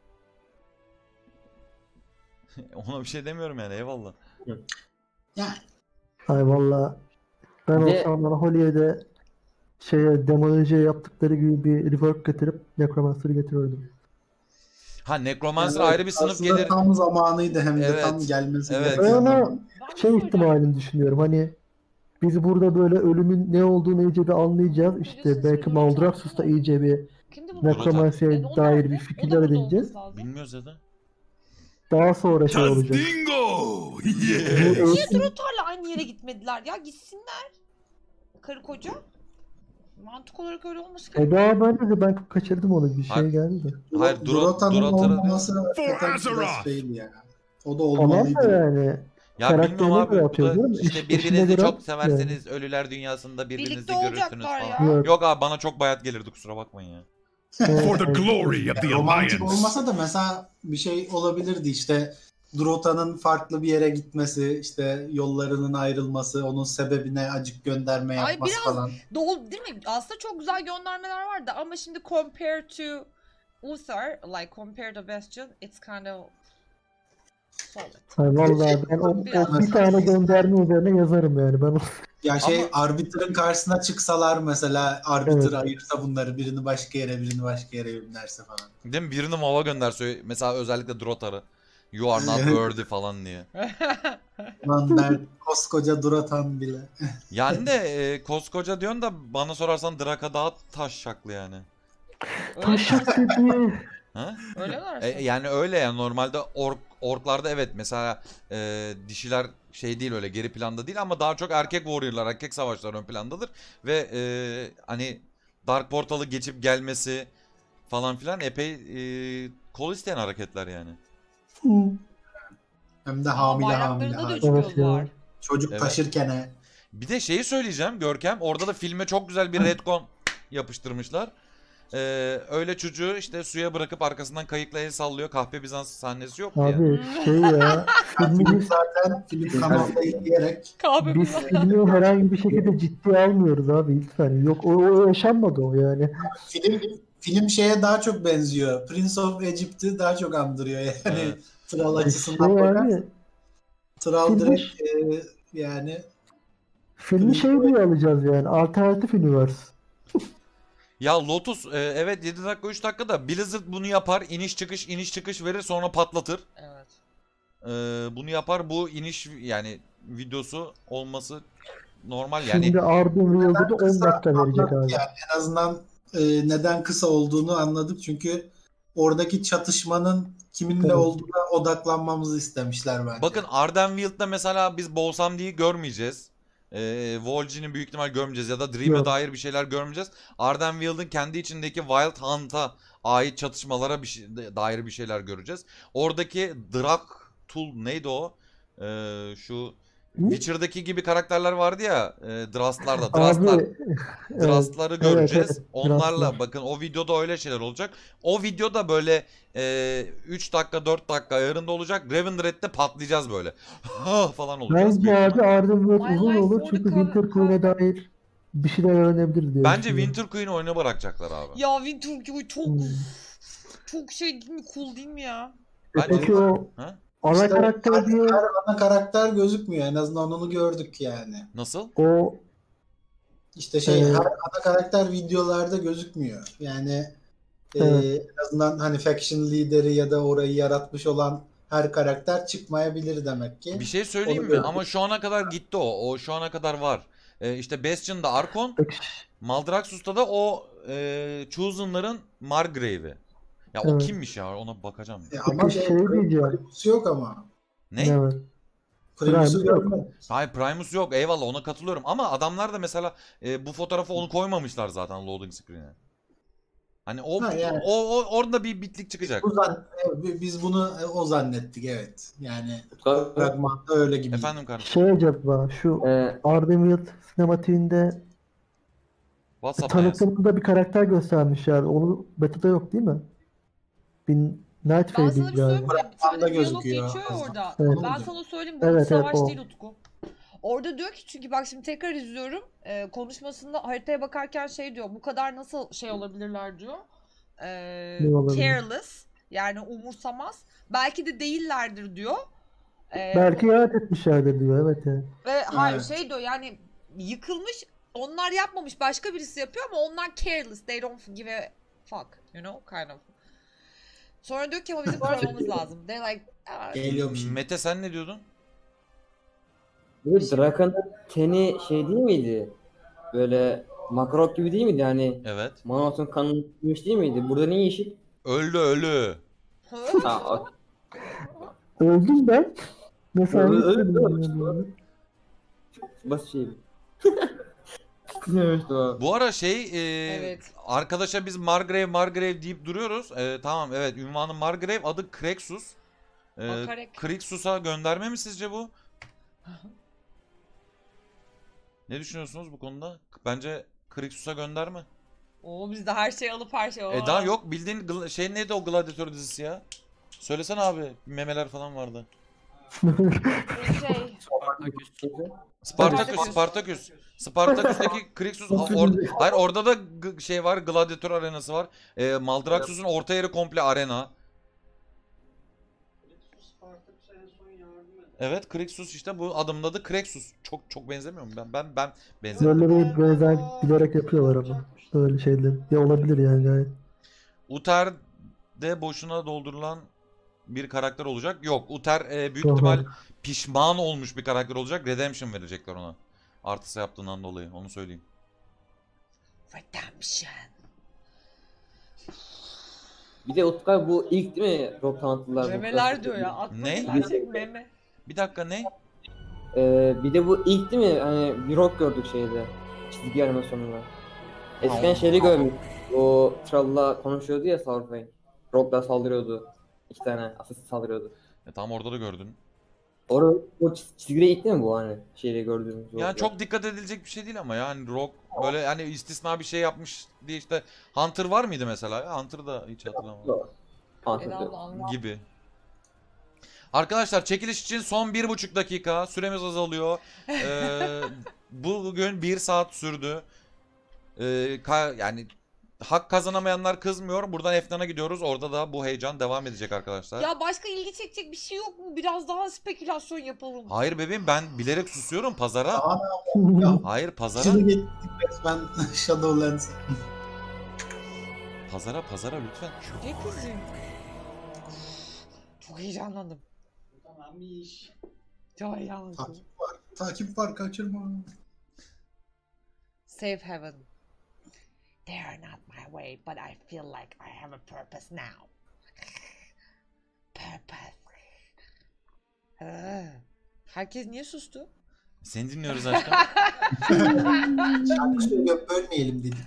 Ona bir şey demiyorum yani. Eyvallah. Yani Ay valla ben Bir de- olsam Alholi'ye de şeye demolojiye yaptıkları gibi bir rework getirip Necromancer'ı getirirdim. Ha Necromancer yani ayrı bir sınıf aslında gelir. tam zamanıydı hem de Evet, tam gelmesi evet. gereken Ben onu zaman. Ben de şey öyle. ihtimalini düşünüyorum hani biz burada böyle ölümün ne olduğunu iyice bir anlayacağız. İşte belki Maldraxxus da iyice bir Kimdi bu? Necro- Necromancer'e Yani o dair nerede? bir O da fikirler burada edineceğiz. olması lazım. Bilmiyoruz ya da. Daha sonra şey olacak. Dingo! Bu Yes! ölçüm- Drotar'la aynı yere gitmediler ya, gitsinler. Karı koca. Mantık olarak öyle olması E gerekiyor. daha ben de ben kaçırdım onu bir şey Hayır. geldi de. Hayır, Duro- Durota'nın Durota'nın- olmaması hakikaten biraz Azeroth! şeydi ya. O da Tamam da olmalıydı. yani Ya karakterine bilmiyorum abi. göre Bu atıyor da değil mi? işte Eş- birbirinizi eşine göre çok atıyor severseniz ölüler dünyasında birbirinizi Birlikte görürsünüz olacaklar falan. ya. Yok. Yok abi bana çok bayat gelirdi, kusura bakmayın ya. For the glory of the Romantik Alliance! olmasa da mesela bir şey olabilirdi işte Durota'nın farklı bir yere gitmesi, işte yollarının ayrılması, onun sebebine acık gönderme Ay, yapması biraz- falan. Dolu değil mi? Aslında çok güzel göndermeler vardı ama şimdi compare to Uther, like compare to Bastion, it's kind of Solid. Hayır, vallahi ben o, o Biraz bir tane gönderme üzerine yazarım yani ben o. Ya şey Ama- arbitrin karşısına çıksalar mesela arbitr Evet. ayırsa bunları birini başka yere birini başka yere gönderse falan. Değil mi? Birini mava gönderse mesela özellikle Drotar'ı. You are not worthy falan diye. Lan der koskoca Duratan bile. Yani de e, koskoca diyorsun da bana sorarsan Draka daha taşşaklı yani. Öyle, Taşak dedi. Ha? öyle mi E, dersin? yani öyle yani normalde ork, orklarda evet mesela e, dişiler şey değil öyle geri planda değil ama daha çok erkek warrior'lar, erkek savaşçılar ön plandadır. Ve e, hani Dark Portal'ı geçip gelmesi falan filan epey e, kol isteyen hareketler yani. Hem de Ama hamile hamile. bayraklarında da hamile. üç Evet göz ya. var. Çocuk Evet. taşırken he. Bir de şeyi söyleyeceğim Görkem. Orada da filme çok güzel bir retcon yapıştırmışlar. Ee, öyle çocuğu işte suya bırakıp arkasından kayıkla el sallıyor. Kahpe Bizans sahnesi yok diye. Abi şey ya filmi Film biz, zaten film kanalda izleyerek Kahve biz bize. filmi herhangi bir şekilde ciddiye almıyoruz abi lütfen. Yok o, o yaşanmadı o yani. film film şeye daha çok benziyor. Prince of Egypt'i daha çok andırıyor yani. Evet. Tral Şey açısından bakar. abi Tral film- direkt e, yani filmi şey diye alacağız yani alternatif üniversite. Ya Lotus e, evet yedi dakika üç dakika da Blizzard bunu yapar. İniş çıkış iniş çıkış verir sonra patlatır. Evet. Ee, bunu yapar. Bu iniş yani videosu olması normal yani. Şimdi Ardın Real'da da on kısa dakika verecek anladık abi. yani. En azından e, neden kısa olduğunu anladık. Çünkü oradaki çatışmanın kiminle Evet. olduğuna odaklanmamızı istemişler bence. Bakın Ardenweald'da mesela biz Bolsamdi'yi görmeyeceğiz. Ee, Vol'cini büyük ihtimal görmeyeceğiz ya da Dream'e Yok. dair bir şeyler görmeyeceğiz. Ardenweald'ın kendi içindeki Wild Hunt'a ait çatışmalara bir şey, dair bir şeyler göreceğiz. Oradaki Draktul neydi o? Ee, şu Hı? Witcher'daki gibi karakterler vardı ya, e, Drastlar'da. Drastlar. Abi evet, Drastları evet, göreceğiz. evet, Onlarla Drastlar. bakın o videoda öyle şeyler olacak. O videoda böyle e, üç dakika dört dakika ayarında olacak. Revendred'de patlayacağız böyle. falan olacağız. Bence büyük abi ihtimal. Ardın Real My uzun Life olur for çünkü the Winter Cover- Queen'e dair bir şeyler öğrenebiliriz diye Bence düşünüyorum. Winter Queen'i oyuna bırakacaklar abi. Ya Winter Queen çok Hmm. çok şey değil mi? Cool değil mi ya? Bence- Peki o Ha? ana İşte karakter diye her ana karakter gözükmüyor. En azından onu gördük yani. Nasıl? o İşte şey Ee, her ana karakter videolarda gözükmüyor. Yani e, Evet. en azından hani faction lideri ya da orayı yaratmış olan her karakter çıkmayabilir demek ki. Bir şey söyleyeyim Onu mi? gördük. Ama şu ana kadar gitti o. O şu ana kadar var. E, işte Bastion'da Arkon, peki, Maldraxxus'ta da o e, Chosen'ların Margrave'i. Ya o Evet. kimmiş ya? Ona bakacağım. E, ama peki şey, şey diyeceğim. Primus yok ama. Ne? Evet. Primus'u Primus yok. görmedik. Hayır Primus yok eyvallah ona katılıyorum ama adamlar da mesela e, bu fotoğrafı onu koymamışlar zaten loading screen'e. Hani o, Ha, yani. o, o orada bir bitlik çıkacak. Bu zan- evet, biz bunu e, o zannettik evet. Yani Utku- fragmanda öyle gibi. Efendim kardeşim. Şey acaba şu Ee, Ardın Real sinematiğinde WhatsApp'tan yaz. tanıtımında bir karakter göstermişler. Onu beta'da yok değil mi? Bir Night Ben Fade sana bir galiba. söyleyeyim mi? Bir tane Fragmanda diyalog gözüküyor geçiyor ya aslında. orada. Evet. Ben sana söyleyeyim bu Evet, savaş evet, o. değil Utku. Orada diyor ki çünkü bak şimdi tekrar izliyorum. Ee, konuşmasında haritaya bakarken şey diyor. Bu kadar nasıl şey olabilirler diyor. Ee, Ne olabilir? careless. Yani umursamaz. Belki de değillerdir diyor. Ee, Belki ihanet etmişlerdir diyor. Evet yani. Ve hayır Evet. şey diyor yani yıkılmış onlar yapmamış başka birisi yapıyor ama onlar careless. They don't give a fuck. You know kind of. Sonra diyor ki ama bizim korumamız lazım. They're like "Ah." Geliyormuş. Mete sen ne diyordun? bu Drakan'ın teni şey değil miydi? Böyle makrok gibi değil miydi? Hani Evet. Manot'un kanını tutmuş değil miydi? Burada niye yeşil? Ölü ölü. Ha, o- Öldüm ben. Mesela Öldü, hiç öldü, bilmiyorum öldü. yani. basit şey. Bilmiyorum abi. Bu ara şey e, Evet. arkadaşa biz Margrave Margrave deyip duruyoruz. E, tamam evet ünvanı Margrave adı Krexus. E, Bakarek. Krixus'a gönderme mi sizce bu? Ne düşünüyorsunuz bu konuda? Bence Krixus'a gönderme. Oo biz de her şeyi alıp her şeyi. E daha yok bildiğin gl- şey neydi o Gladiator dizisi ya? Söylesene abi memeler falan vardı. Şey. Spartacus, Spartacus. Spartacus'taki Krixus or- hayır orada da g- şey var Gladiator arenası var. E, Maldraxxus'un orta yeri komple arena. Evet, Krixus işte, bu adamın adı Krixus. Çok çok benzemiyor mu? Ben ben ben benzedim. Rolleri benzer bilerek yapıyorlar ama. Böyle şeyler. Ya olabilir yani gayet. Uther'de boşuna doldurulan bir karakter olacak. Yok, Uther e, büyük Yok, ihtimal yok. pişman olmuş bir karakter olacak. Redemption verecekler ona. Artısı yaptığından dolayı, onu söyleyeyim. Redemption. Bir de Utkay bu ilk değil mi Rock tanıttılar? Memeler diyor ya. Aklıma Ne? gelecek meme. Bir dakika, ne? Ee, bir de bu ilk değil mi? Hani bir Rock gördük şeyde. Çizgi animasyonunda. Eskiden şeyde görmüş. O Trall'la konuşuyordu ya Sourfang. Rock'la saldırıyordu. İki tane asist saldırıyordu. E, tam orada da gördün. Orada o çiz- çizgide ilk değil mi bu hani şeyde gördüğümüz? Yani Rock'la? çok dikkat edilecek bir şey değil ama yani Rock böyle hani istisna bir şey yapmış diye işte. Hunter var mıydı mesela? Hunter'ı da hiç hatırlamıyorum. Doğru. Anladım. Eda anla. Gibi. Arkadaşlar, çekiliş için son bir buçuk dakika. Süremiz azalıyor. Ee, bugün bir saat sürdü. Ee, ka- yani hak kazanamayanlar kızmıyor. Buradan Efnan'a gidiyoruz. Orada da bu heyecan devam edecek arkadaşlar. Ya başka ilgi çekecek bir şey yok mu? Biraz daha spekülasyon yapalım. Hayır bebeğim, ben bilerek susuyorum pazara. Ana Hayır pazara. şimdi gittik resmen Shadowlands. Pazara pazara lütfen. Ne kızım? Çok heyecanlandım. Çok heyecanlandım. Takip var. Takip var, kaçırma. Safe heaven. They are not my way, but I feel like I have a purpose now. Purpose. Ee, herkes niye sustu? Seni dinliyoruz aşkım. Şarkı söylüyor, bölmeyelim dedik.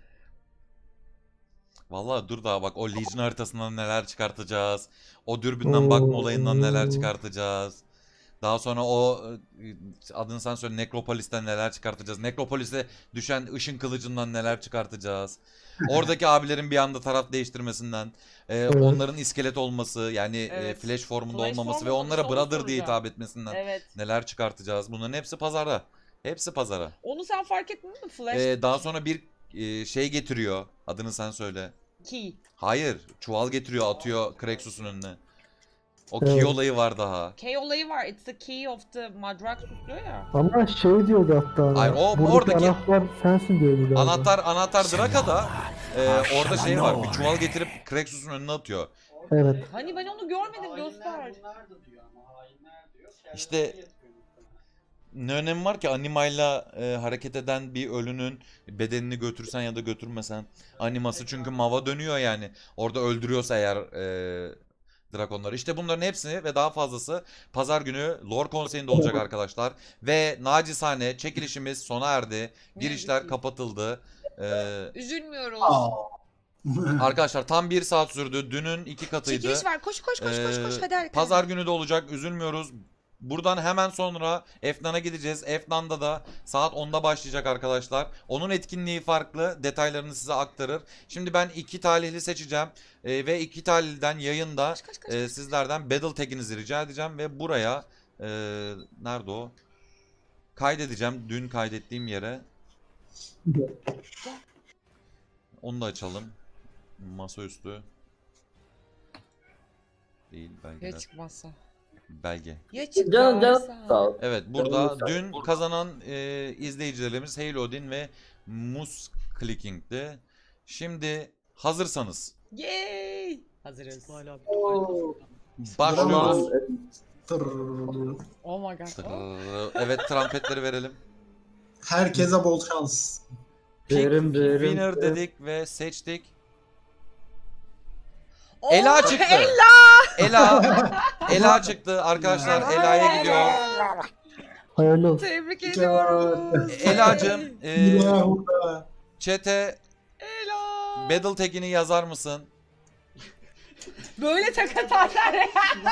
Vallahi dur daha bak, o Legion haritasından neler çıkartacağız. O dürbünden bakma olayından neler çıkartacağız. Daha sonra o e, adını sen söyle, Necropolis'ten neler çıkartacağız. Necropolis'e düşen ışın kılıcından neler çıkartacağız. Oradaki abilerin bir anda taraf değiştirmesinden, e, Evet. onların iskelet olması, yani e, Evet. flash formunda Flash olmaması ve formunda onlara olması brother diye olacak. hitap etmesinden Evet. neler çıkartacağız. Bunların hepsi pazara. Hepsi pazara. Onu sen fark ettin mi Flash? E, daha sonra bir e, şey getiriyor. Adını sen söyle. Key. Hayır, çuval getiriyor, atıyor Krexus'un önüne. O Evet. key olayı var daha. Key olayı var. It's the key of the Madraxus diyor ya. Ama şey diyordu hatta. Hayır, o- buradaki oradaki- anahtar sensin diyordu galiba. Anahtar anahtar Draka'da e, orada şey var. Bir çuval getirip Krexus'un önüne atıyor. Evet. Hani ben onu görmedim, göster. İşte ne önemi var ki animayla e, hareket eden bir ölünün bedenini götürsen ya da götürmesen animası, çünkü mava dönüyor yani. Orada öldürüyorsa eğer e, drakonları. İşte bunların hepsini ve daha fazlası pazar günü Lore Konseyi'nde olacak arkadaşlar. Ve nacizane çekilişimiz sona erdi. Girişler kapatıldı. E, Üzülmüyoruz. Aa. arkadaşlar tam bir saat sürdü. Dünün iki katıydı. Çekiliş var. Koş koş koş koş koş. Ee, Hadi hadi. Pazar günü de olacak. Üzülmüyoruz. Buradan hemen sonra Efnan'a gideceğiz. Efnan'da da saat onda başlayacak arkadaşlar. Onun etkinliği farklı. Detaylarını size aktarır. Şimdi ben iki talihli seçeceğim. Ee, ve iki talihliden yayında Kaç, kaç, kaç, e, kaç. sizlerden battle tag'inizi rica edeceğim. Ve buraya e, nerede o? Kaydedeceğim. Dün kaydettiğim yere. Onu da açalım. Masaüstü. Değil belgeler. Ya çıkmazsa. Belge. Ya Can can çıkarsa. sağ ol. Evet, burada Canınız sağ dün kazanan e, izleyicilerimiz Hailodin ve Mus Clicking'di. Şimdi hazırsanız Yay! Hazırız. başlıyoruz. Tırrrr. Oh my god. Tırrrr. Evet, trompetleri verelim. Herkese bol şans. Pick Derim, derim, winner derim. dedik ve seçtik. Oh, Ela çıktı. Ela! Ela. Ela çıktı arkadaşlar. Ela'ya gidiyor. Hayırlı olsun. Tebrik ediyorum. Ela'cığım e, Yahuda. chat'e Ela. battle tag'ini yazar mısın? Böyle tak atarlar ya.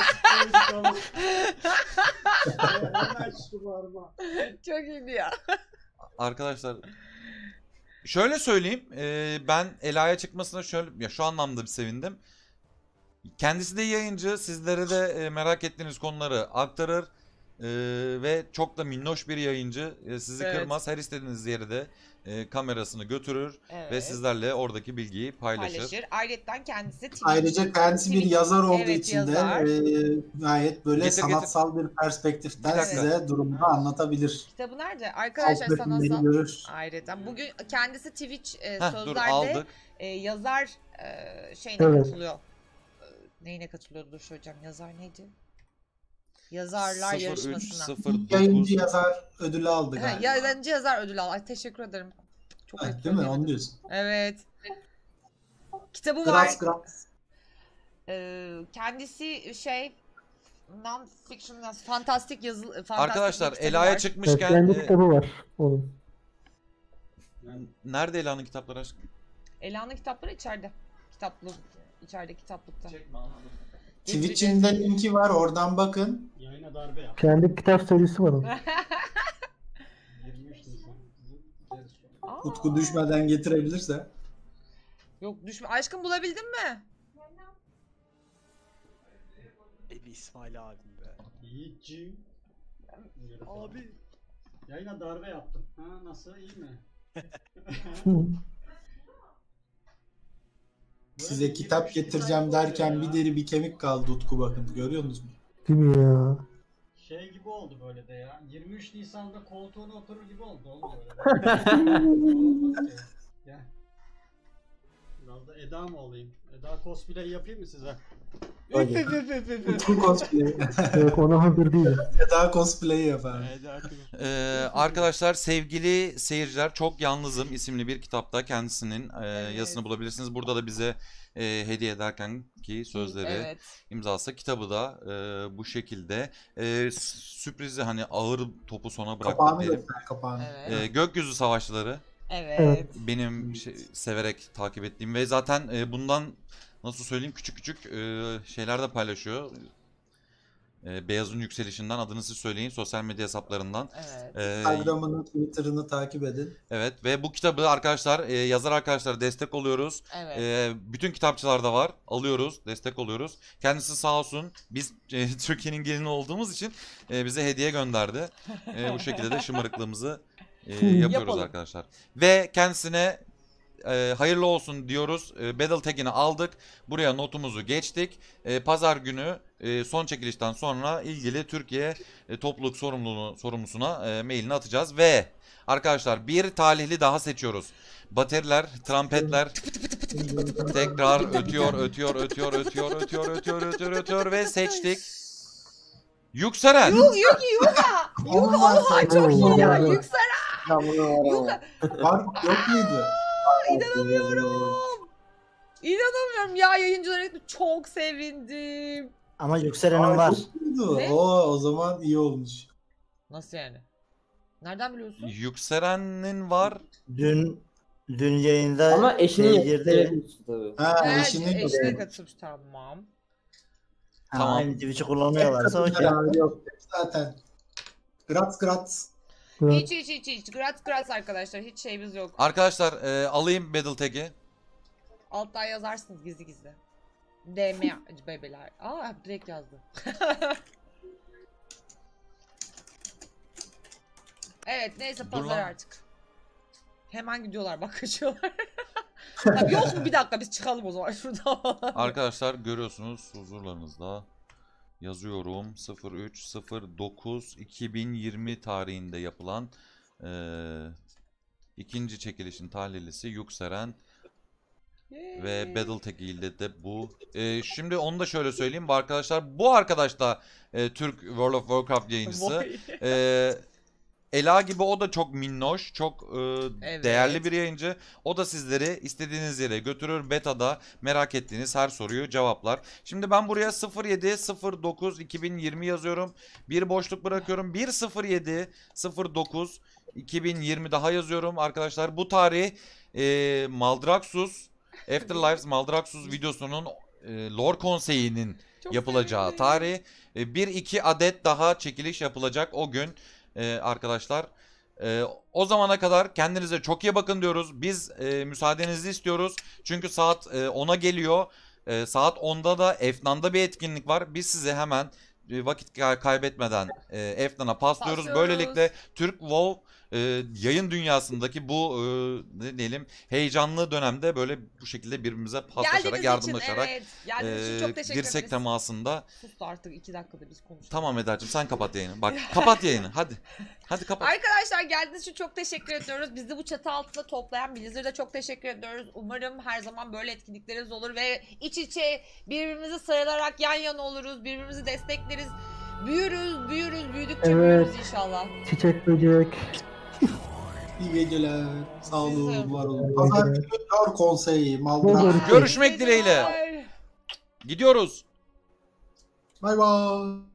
Çok iyiydi ya. Arkadaşlar şöyle söyleyeyim, e, ben Ela'ya çıkmasına şöyle, ya şu anlamda bir sevindim. Kendisi de yayıncı, sizlere de e, merak ettiğiniz konuları aktarır e, ve çok da minnoş bir yayıncı. E, sizi Evet. kırmaz, her istediğiniz yeri de e, kamerasını götürür Evet. ve sizlerle oradaki bilgiyi paylaşır. Paylaşır. Ayrıca kendisi Twitch, Ayrıca kendisi bir Twitch- yazar olduğu evet, için yazar. de e, gayet böyle Getir, sanatsal bir perspektiften Bir dakika. size durumunu anlatabilir. Kitabı nerede? Arkadaşlar Alt sana metinleri görür. ayrıca bugün kendisi Twitch e, Heh, dur sözlerde aldık. e, yazar e, şeyine Evet. katılıyor. E, neyine katılıyordu dur hocam? Yazar neydi? Yazarlar sıfır üç yarışmasına. sıfır İlk yayıncı dokuz yazar ödülü aldı Ha, galiba. yayıncı yazar ödülü al. Ay teşekkür ederim. Çok Ha, ayıp değil mi? söyleyemedim. Onu diyorsun. Evet. Kitabı var. Gras Gras. Ee, kendisi şey non-fiction, fantastik yazı, fantastik Arkadaşlar bir kitabı Ela'ya var. Evet, çıkmışken kendi e, kitabı var onun. nerede Ela'nın kitapları aşkım? Ela'nın kitapları içeride. Kitaplı, içeride kitaplıkta. Twitch'in de linki var, oradan bakın. Yayına darbe yap. Kendi kitap serisi var onun. yirmi üç Nisan. Aa, Utku düşmeden getirebilirse. Yok düşme. Aşkım bulabildin mi? Eli İsmail abim be. Yiğitciğim. Abi. Yayına darbe yaptım. Ha nasıl, iyi mi? Size kitap getireceğim derken bir deri bir kemik kaldı Utku, bakın. Görüyor musunuz? Değil mi ya? Şey gibi oldu böyle de ya. yirmi üç Nisan'da koltuğuna oturur gibi oldu oğlum böyle. Olmadı ki. Gel. Biraz da Eda mı olayım? Eda cosplay yapayım mı size? Utku cosplay. Yok, ona hazır değilim. Eda cosplay yapar. Ee, arkadaşlar sevgili seyirciler, Çok Yalnızım isimli bir kitapta kendisinin e, yazısını bulabilirsiniz. Burada da bize e, hediye ederken ki sözleri, Evet. imzası, kitabı da e, bu şekilde. E, sürprizi hani ağır topu sona bıraktık Kapağını diyelim. göster, kapağını. Evet. E, Gökyüzü Savaşları Evet. Evet. benim şey- severek takip ettiğim ve zaten e, bundan nasıl söyleyeyim küçük küçük e, şeyler de paylaşıyor. E, Beyaz'ın yükselişinden, adını siz söyleyin, sosyal medya hesaplarından. Evet. E, Instagram'ını, Twitter'ını takip edin. Evet ve bu kitabı arkadaşlar e, yazar arkadaşlara destek oluyoruz. Evet. E, bütün kitapçılarda var. Alıyoruz, destek oluyoruz. Kendisi sağ olsun, biz e, Türkiye'nin gelini olduğumuz için e, bize hediye gönderdi. E, bu şekilde de şımarıklığımızı e, yapıyoruz Yapalım. arkadaşlar. Ve kendisine e, hayırlı olsun diyoruz. E, Battle Tag'ini aldık. Buraya notumuzu geçtik. E, Pazar günü e, son çekilişten sonra ilgili Türkiye e, topluluk sorumluluğu sorumlusuna e, mailini atacağız ve arkadaşlar bir talihli daha seçiyoruz. Bateriler, trampetler tekrar ötüyor, ötüyor, ötüyor, ötüyor, ötüyor, ötüyor, ötüyor, ötüyor ve seçtik. Yükselen. Yuh yuh yuh. Yuh oha çok iyi ya. Yükselen. Yuh. Var, yok muydu? İnanamıyorum. İnanamıyorum ya, yayıncılara çok sevindim. Ama Yükselen'in Aa, var. yok muydu? Ne? Oo, o zaman iyi olmuş. Nasıl yani? Nereden biliyorsun? Yükselen'in var. Dün dün yayında Ama eşini şey girdi. gösterebilirsin tabii. Ha, Evet, eşini eşine göster. katılmış, tamam. Ha, Tamam. Aynı Twitch'i kullanıyorlarsa okey. Yok, yok zaten. Graz Graz. Hiç hiç hiç hiç. Graz graz arkadaşlar, hiç şeyimiz yok. Arkadaşlar e, alayım Battle Tag'i. Alttan yazarsınız gizli gizli. D M bebeler. Aa direkt yazdı. Evet neyse, Dur pazar lan. artık. Hemen gidiyorlar bak, kaçıyorlar. Tabii yok mu, bir dakika biz çıkalım o zaman şuradan. Arkadaşlar görüyorsunuz huzurlarınızda yazıyorum sıfır üç sıfır dokuz iki bin yirmi tarihinde yapılan e, ikinci çekilişin tahlillisi Yükselen ve Battle Tag ile de bu. E, şimdi onu da şöyle söyleyeyim bu arkadaşlar. Bu arkadaş da e, Türk World of Warcraft yayıncısı. Vay. E, Ela gibi o da çok minnoş, çok e, Evet. değerli bir yayıncı. O da sizleri istediğiniz yere götürür. Beta'da merak ettiğiniz her soruyu cevaplar. Şimdi ben buraya sıfır yedi sıfır dokuz iki bin yirmi yazıyorum. Bir boşluk bırakıyorum. bir sıfır yedi sıfır dokuz iki bin yirmi daha yazıyorum arkadaşlar. Bu tarih e, Maldraxxus Afterlives Maldraxxus videosunun e, lore konseyinin Çok yapılacağı sevindim. tarih. E, bir iki adet daha çekiliş yapılacak o gün. Ee, arkadaşlar e, o zamana kadar kendinize çok iyi bakın diyoruz. Biz e, müsaadenizi istiyoruz. Çünkü saat e, ona geliyor. E, saat onda da Efnan'da bir etkinlik var. Biz size hemen e, vakit kay- kaybetmeden e, Efnan'a paslıyoruz. Paslıyoruz. Böylelikle Türk WoW e, yayın dünyasındaki bu e, ne diyelim heyecanlı dönemde böyle bu şekilde birbirimize paslaşarak, Geldiğiniz yardımlaşarak için, evet. Geldiğiniz için çok teşekkür dirsek ederiz. temasında. Sus artık iki dakikada biz konuştuk. Tamam Eda'cığım sen kapat yayını. Bak kapat yayını hadi. Hadi kapat. Arkadaşlar geldiğiniz için çok teşekkür ediyoruz. Bizi bu çatı altında toplayan Blizzard'a çok teşekkür ediyoruz. Umarım her zaman böyle etkinlikleriniz olur ve iç içe birbirimizi sarılarak yan yana oluruz. Birbirimizi destekleriz. Büyürüz, büyürüz, büyüdükçe Evet. büyürüz inşallah. Çiçek böcek. İyi geceler. Sağ olun, Size- var olun. Pazar günü Kör Konseyi. Maldıra. Görüşmek Görüşmek dileğiyle. Gidiyoruz. Bay bay.